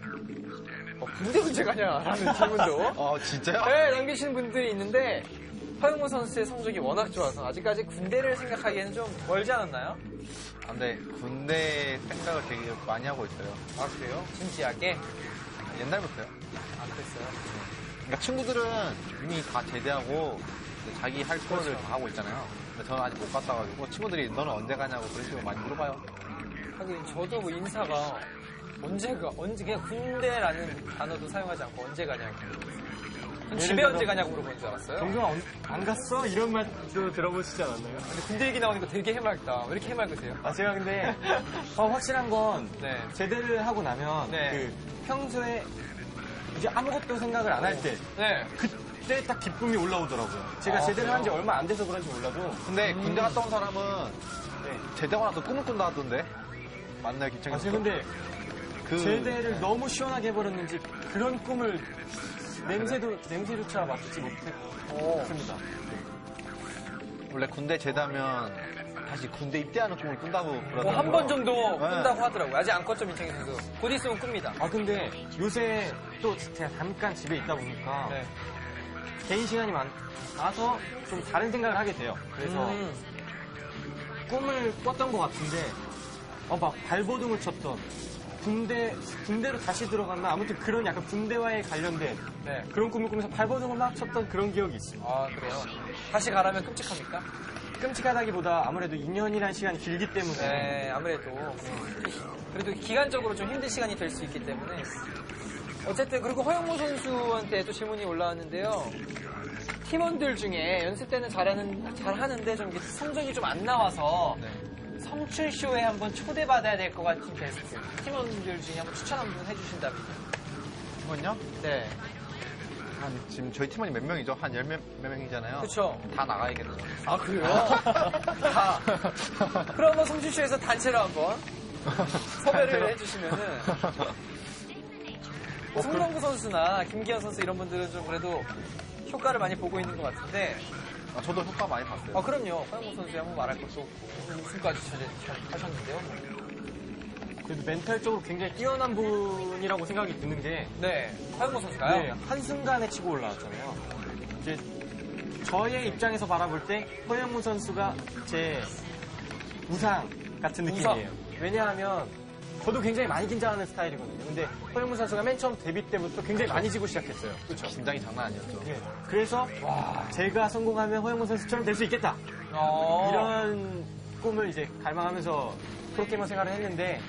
어, 군대 문제가냐라는 질문도 어, 진짜요? 네, 남기시는 분들이 있는데 허영무 선수의 성적이 워낙 좋아서 아직까지 군대를 생각하기에는 좀 멀지 않았나요? 아, 근데 군대 생각을 되게 많이 하고 있어요. 아 그래요? 진지하게? 옛날부터요. 아 그랬어요? 그러니까 친구들은 이미 다 제대하고 이제 자기 할 거를 그렇죠. 다 하고 있잖아요. 근데 저는 아직 못 갔다 가지고 친구들이 너는 언제 가냐고 그런 식으로 많이 물어봐요. 하긴 저도 뭐 인사가 언제가 언제 그냥 군대라는 단어도 사용하지 않고 언제 가냐고 전 집에 예를 언제 들어- 가냐고 물어보는 줄 알았어요. 경종아, 안 갔어? 이런 말도 들어보시지 않았나요? 근데 군대 얘기 나오니까 되게 해맑다. 왜 이렇게 해맑으세요? 아, 제가 근데 어, 확실한 건 네. 제대를 하고 나면 네. 그 평소에 이제 아무것도 생각을 안 할 때 네. 그때 딱 기쁨이 올라오더라고요. 제가 아, 제대를 그래요? 한 지 얼마 안 돼서 그런지 몰라도 근데 음. 군대 갔다 온 사람은 네. 제대하고 나서 꿈을 꾼다 하던데. 맞나요, 김창현 아, 씨? 제가 근데 그 제대를 너무 시원하게 해버렸는지 그런 꿈을 냄새도 냄새조차 맡지 못했습니다. 원래 군대 제대하면 다시 군대 입대하는 꿈을 꾼다고 그러더라고요. 뭐 한 번 정도 네. 꾼다고 하더라고요. 아직 안 꿨죠, 민창희 선수. 곧 있으면 꿉니다. 아 근데 요새 또 제가 잠깐 집에 있다 보니까 네. 개인 시간이 많아서 좀 다른 생각을 하게 돼요. 그래서 음. 꿈을 꿨던 것 같은데 어, 막 발버둥을 쳤던 군대 군대로 다시 들어갔나 아무튼 그런 약간 군대와의 관련된 네. 그런 꿈을 꾸면서 발버둥을 막 쳤던 그런 기억이 있습니다. 아, 그래요? 다시 가라면 끔찍합니까? 끔찍하다기보다 아무래도 이 년이라는 시간이 길기 때문에 네, 아무래도. 그래도 기간적으로 좀 힘든 시간이 될 수 있기 때문에. 어쨌든, 그리고 허영무 선수한테 또 질문이 올라왔는데요. 팀원들 중에 연습 때는 잘하는, 잘하는데 좀 이렇게 성적이 좀 안 나와서 네. 성춘쇼에 한번 초대받아야 될 것 같은 게스트. 팀원들 중에 한번 추천 한번 해주신다면요. 팀은요? 네. 한 지금 저희 팀원이 몇 명이죠? 한 열 몇 명이잖아요. 그쵸. 다 나가야겠네요. 아, 그래요? 다. 그럼 한번 성춘쇼에서 단체로 한번 섭외를 단체로? 해주시면은. 송병구 선수나 김기현 선수 이런 분들은 좀 그래도 효과를 많이 보고 있는 것 같은데. 아, 저도 효과 많이 봤어요. 아, 그럼요. 허영무 선수에 한번 말할 것도 없고. 우승까지 하셨는데요. 그래도 멘탈적으로 굉장히 뛰어난 분이라고 생각이 드는 게 네. 허영무 선수가요? 네, 한순간에 치고 올라왔잖아요. 이제 저의 입장에서 바라볼 때 허영무 선수가 제 우상 같은 우상. 느낌이에요. 왜냐하면 저도 굉장히 많이 긴장하는 스타일이거든요. 근데 허영무 선수가 맨 처음 데뷔 때부터 굉장히 많이 지고 시작했어요. 그렇죠. 긴장이 장난 아니었죠. 예. 그래서 와 제가 성공하면 허영무 선수처럼 될 수 있겠다. 어. 이런 꿈을 이제 갈망하면서 프로게이머 생활을 했는데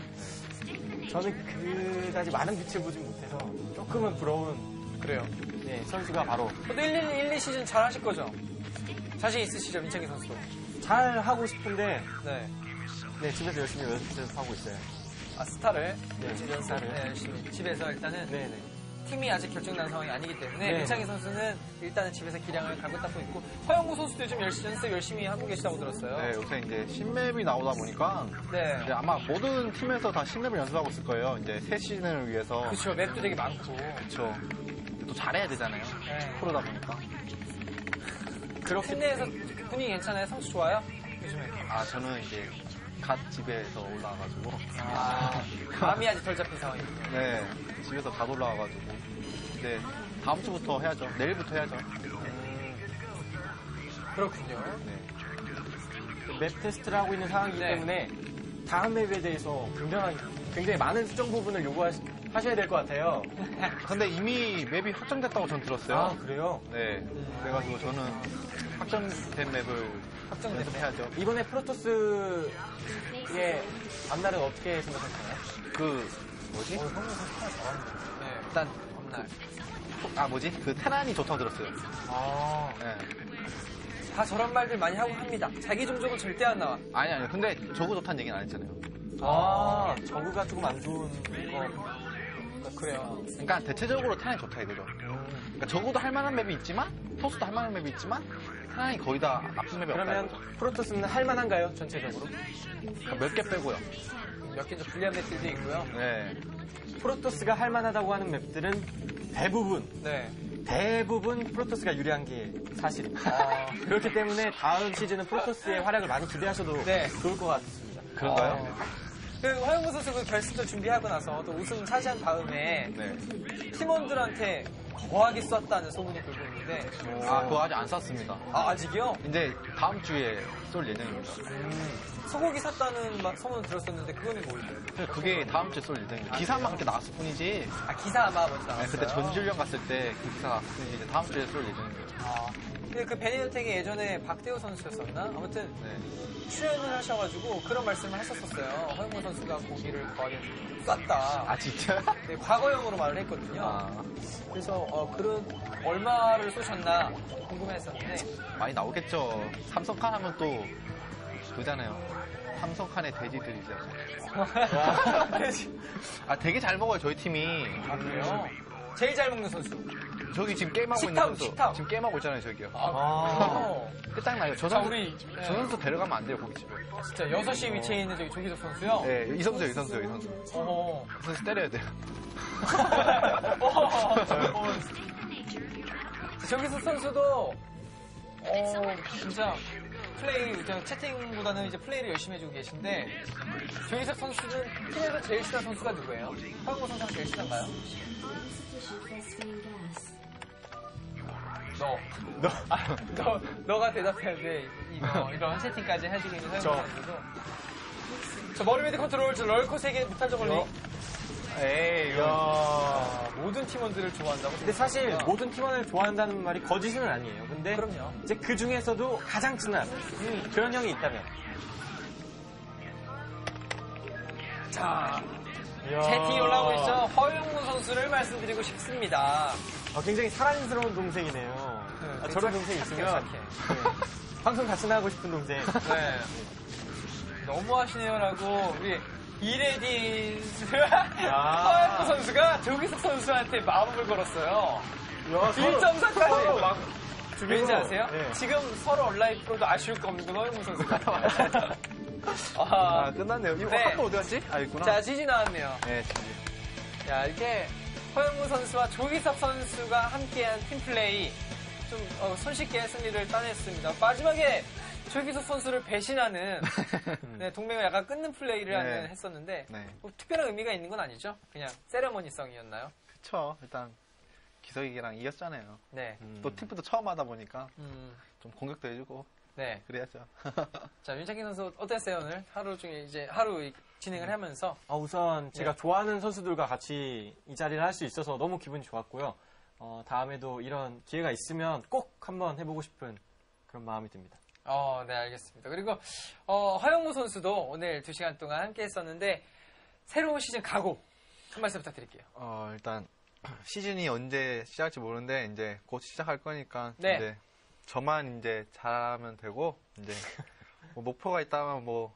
저는 그다지 많은 빛을 보지 못해서 조금은 부러운 그래요. 네, 선수가 바로 저도 일, 일, 일, 이 시즌 잘 하실 거죠? 자신 있으시죠, 민창기 선수도? 잘 하고 싶은데 네. 네, 집에서 열심히 연습하고 있어요. 아, 스타를? 네, 연습, 스타를. 네, 열심히. 집에서 일단은 네, 네. 팀이 아직 결정난 상황이 아니기 때문에 네. 민창기 선수는 일단은 집에서 기량을 갈고 닦고 있고 허영무 선수도 요즘 열심히, 연습 열심히 하고 계시다고 들었어요. 네, 요새 이제 신맵이 나오다 보니까 네. 이제 아마 모든 팀에서 다 신맵을 연습하고 있을 거예요. 이제 새 시즌을 위해서. 그렇죠. 맵도 되게 많고. 그렇죠. 또 잘해야 되잖아요. 네. 프로다 보니까. 그렇게 팀 내에서 분위기 괜찮아요? 선수 좋아요? 요즘에. 아, 저는 이제 갓 집에서 올라와가지고. 아, 마음이 아직 덜 잡힌 상황이군요. 네, 집에서 갓 올라와가지고. 이제 다음 주부터 해야죠. 내일부터 해야죠. 그렇군요. 네. 맵 테스트를 하고 있는 상황이기 네. 때문에 다음 맵에 대해서 굉장히, 굉장히 많은 수정 부분을 요구하셔야 될 것 같아요. 근데 이미 맵이 확정됐다고 전 들었어요. 아, 그래요? 네. 그래가지고 저는 확정된 맵을 확정된 연습해야죠. 이번에 프로토스의 앞날은 어떻게 생각하시나요? 그, 뭐지? 어, 허영무 선수 하나 잘하는데. 네. 일단, 겁날. 아, 뭐지? 그 테란이 좋다고 들었어요. 아. 네. 다 저런 말들 많이 하고 합니다. 자기 종족은 절대 안 나와. 아니, 아니. 근데 저거 좋다는 얘기는 안 했잖아요. 아, 저그가 조금 안 좋은 거. 그래요. 그러니까 대체적으로 테란이 좋다 이거죠. 그러니까 적어도 할 만한 맵이 있지만, 토스도 할 만한 맵이 있지만, 테란이 거의 다 나쁜 맵이 없다 그러면 이거죠. 프로토스는 할만한가요, 전체적으로? 그러니까 몇 개 빼고요. 몇 개 좀 불리한 맵들도 있고요. 네. 프로토스가 할만하다고 하는 맵들은 대부분, 네. 대부분 프로토스가 유리한 게 사실입니다. 아, 그렇기 때문에 다음 시즌은 프로토스의 활약을 많이 기대하셔도 네. 좋을 것 같습니다. 그런가요? 어. 그 허영무 선수 그 결승전 준비하고 나서 또 우승 차지한 다음에 네. 팀원들한테 거하게 쐈다는 소문이 돌고 있는데 아, 그거 아직 안 쌌습니다. 아, 아직이요? 이제 다음 주에 쏠 예정입니다. 소고기 샀다는 막 소문 들었었는데 그거는 뭐예요? 그게 다음 주에 쏠 예정입니다. 기사만 그렇게 나왔을 뿐이지. 아, 기사 아마 먼저 네, 나왔어요. 그때 전주령 갔을 때 그 기사 나왔을 뿐이지 이제 다음 주에 쏠 예정입니다. 아, 근데 그 베네어텍이 예전에 박대호 선수였었나? 아무튼 네. 출연을 하셔가지고 그런 말씀을 하셨었어요. 허영무 선수가 고기를 거하게 쐈다. 아, 진짜? 네, 과거형으로 말을 했거든요. 아, 그래서 어, 그런 얼마를 쏘셨나 궁금했었는데 많이 나오겠죠. 삼성칸 하면 또 그잖아요. 삼성칸의 돼지들이죠. 아, 되게 잘 먹어요, 저희 팀이. 아, 그래요? 제일 잘 먹는 선수. 저기 지금 게임하고 있는 식탐, 선수. 식탐. 지금 게임하고 있잖아요, 저기요. 아, 끝장나요. 저 자, 선수, 우리 저 네. 선수 데려가면 안 돼요, 거기 집에. 진짜 여섯 시 위치에 있는 저기 조기석 선수요? 네, 이 선수요, 이 선수요, 이 선수. 어허. 이 선수 때려야 돼요. 어허. 조기석 선수도 어, 진짜 플레이, 저 채팅보다는 이제 플레이를 열심히 해주고 계신데 조기석 선수는 팀에서 제일 친한 선수가 누구예요? 허영무 선수랑 제일 친한가요? 너. 너. 아, 너, 너가 대답해야 돼. 이거, 이런 채팅까지 해주고 있는 허영무 저. 선수도. 저 머리 밑에 컨트롤, 저 럴코 세개 무탈 저걸리. 에이, 이거. 아, 모든 팀원들을 좋아한다고. 근데 사실 생각하니까. 모든 팀원을 좋아한다는 말이 거짓은 아니에요. 근데 그럼요. 이제 그 중에서도 가장 친한 음, 그런 형이 있다면. 자, 이야. 채팅이 올라오고 있죠. 허영무 선수를 말씀드리고 싶습니다. 어, 굉장히 사랑스러운 동생이네요. 네, 아, 저런 착해, 동생 착해, 있으면 착해. 네. 방송 같이 나가고 싶은 동생. 네. 너무 하시네요라고 우리 이레디스 아. 허영무 선수가 조기석 선수한테 마법을 걸었어요. 야, 서로- 일 점 사까지. 서로 막 왠지 아세요? 네. 지금 서로 온라인 프로도 아쉬울 거 없는 건 허영무 선수가. 아, 아, 끝났네요. 이거 네. 한번 어디 갔지? 아, 있구나. 자, 지지 나왔네요. 네, 진짜. 야, 이렇게 허영무 선수와 조기석 선수가 함께한 팀플레이 좀 어, 손쉽게 승리를 따냈습니다. 마지막에 조기석 선수를 배신하는 네, 동맹을 약간 끊는 플레이를 네. 하는 했었는데 네. 뭐 특별한 의미가 있는 건 아니죠? 그냥 세레머니성이었나요? 그쵸. 일단, 기석이랑 이겼잖아요. 네. 음. 또 팀부터 처음 하다 보니까 음, 좀 공격도 해주고. 네. 그래야죠. 자, 윤창기 선수 어땠어요, 오늘? 하루 중에 이제 하루 이- 진행을 하면서. 아, 우선 제가 네. 좋아하는 선수들과 같이 이 자리를 할 수 있어서 너무 기분이 좋았고요. 어, 다음에도 이런 기회가 있으면 꼭 한번 해보고 싶은 그런 마음이 듭니다. 어, 네, 알겠습니다. 그리고, 어, 허영무 선수도 오늘 두 시간 동안 함께 했었는데, 새로운 시즌 각오, 한 말씀 부탁드릴게요. 어, 일단 시즌이 언제 시작할지 모르는데 이제 곧 시작할 거니까 네. 이제 저만 이제 잘하면 되고 이제 뭐 목표가 있다면 뭐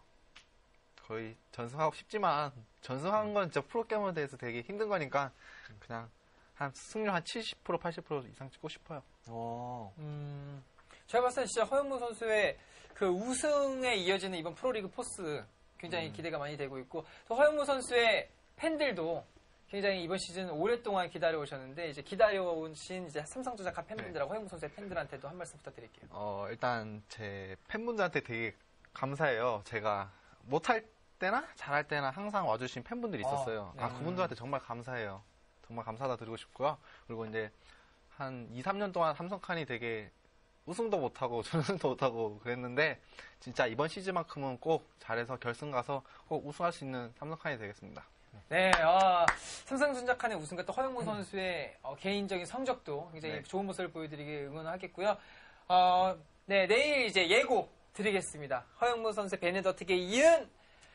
거의 전승하고 싶지만 전승하는 건 진짜 프로게이머에 대해서 되게 힘든 거니까 그냥 한 승률 한 칠십 퍼센트 팔십 퍼센트 이상 찍고 싶어요. 어, 음, 제가 봤을 때 진짜 허영무 선수의 그 우승에 이어지는 이번 프로리그 포스 굉장히 기대가 많이 되고 있고, 또 허영무 선수의 팬들도 굉장히 이번 시즌 오랫동안 기다려오셨는데, 이제 기다려오신 이제 삼성전자 팬분들하고 허영무 선수의 팬들한테도 한 말씀 부탁드릴게요. 어, 일단 제 팬분들한테 되게 감사해요. 제가 못할 때나 잘할 때나 항상 와주신 팬분들이 있었어요. 어, 네. 아, 그분들한테 정말 감사해요. 정말 감사하다 드리고 싶고요. 그리고 이제 한 이, 삼 년 동안 삼성칸이 되게 우승도 못하고 준우승도 못하고 그랬는데 진짜 이번 시즌만큼은 꼭 잘해서 결승 가서 꼭 우승할 수 있는 삼성칸이 되겠습니다. 네, 아, 삼성전자 칸의 우승과 또 허영무 선수의 어, 개인적인 성적도 굉장히 네. 좋은 모습을 보여드리게 응원하겠고요. 어, 네, 내일 이제 예고 드리겠습니다. 허영무 선수의 베네더트에 이은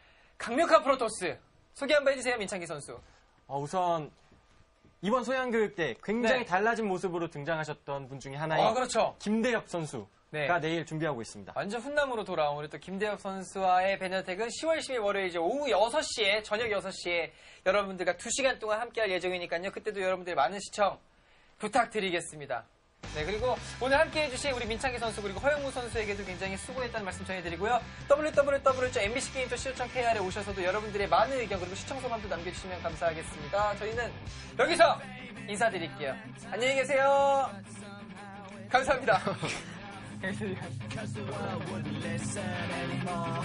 강력한 프로토스 소개 한번 해주세요, 민창기 선수. 어, 우선 이번 소양교육 때 굉장히 네. 달라진 모습으로 등장하셨던 분 중에 하나인 어, 그렇죠. 김대엽 선수가 네. 내일 준비하고 있습니다. 완전 훈남으로 돌아온 우리 또 김대엽 선수와의 베네텍은 시월 십일 월요일 이제 오후 여섯 시에, 저녁 여섯 시에 여러분들과 두 시간 동안 함께할 예정이니까요. 그때도 여러분들 많은 시청 부탁드리겠습니다. 네, 그리고 오늘 함께 해주신 우리 민창기 선수 그리고 허영무 선수에게도 굉장히 수고했다는 말씀 전해드리고요. 더블유 더블유 더블유 점 엠비씨 게임 닷 씨오 점 케이알에 오셔서도 여러분들의 많은 의견 그리고 시청 소감도 남겨주시면 감사하겠습니다. 저희는 여기서 인사드릴게요. 안녕히 계세요. 감사합니다. Cause the world wouldn't listen anymore.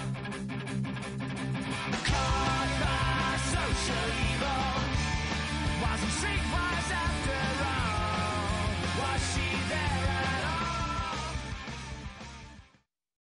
Caught by social evil, wasn't streetwise after all. Was she there?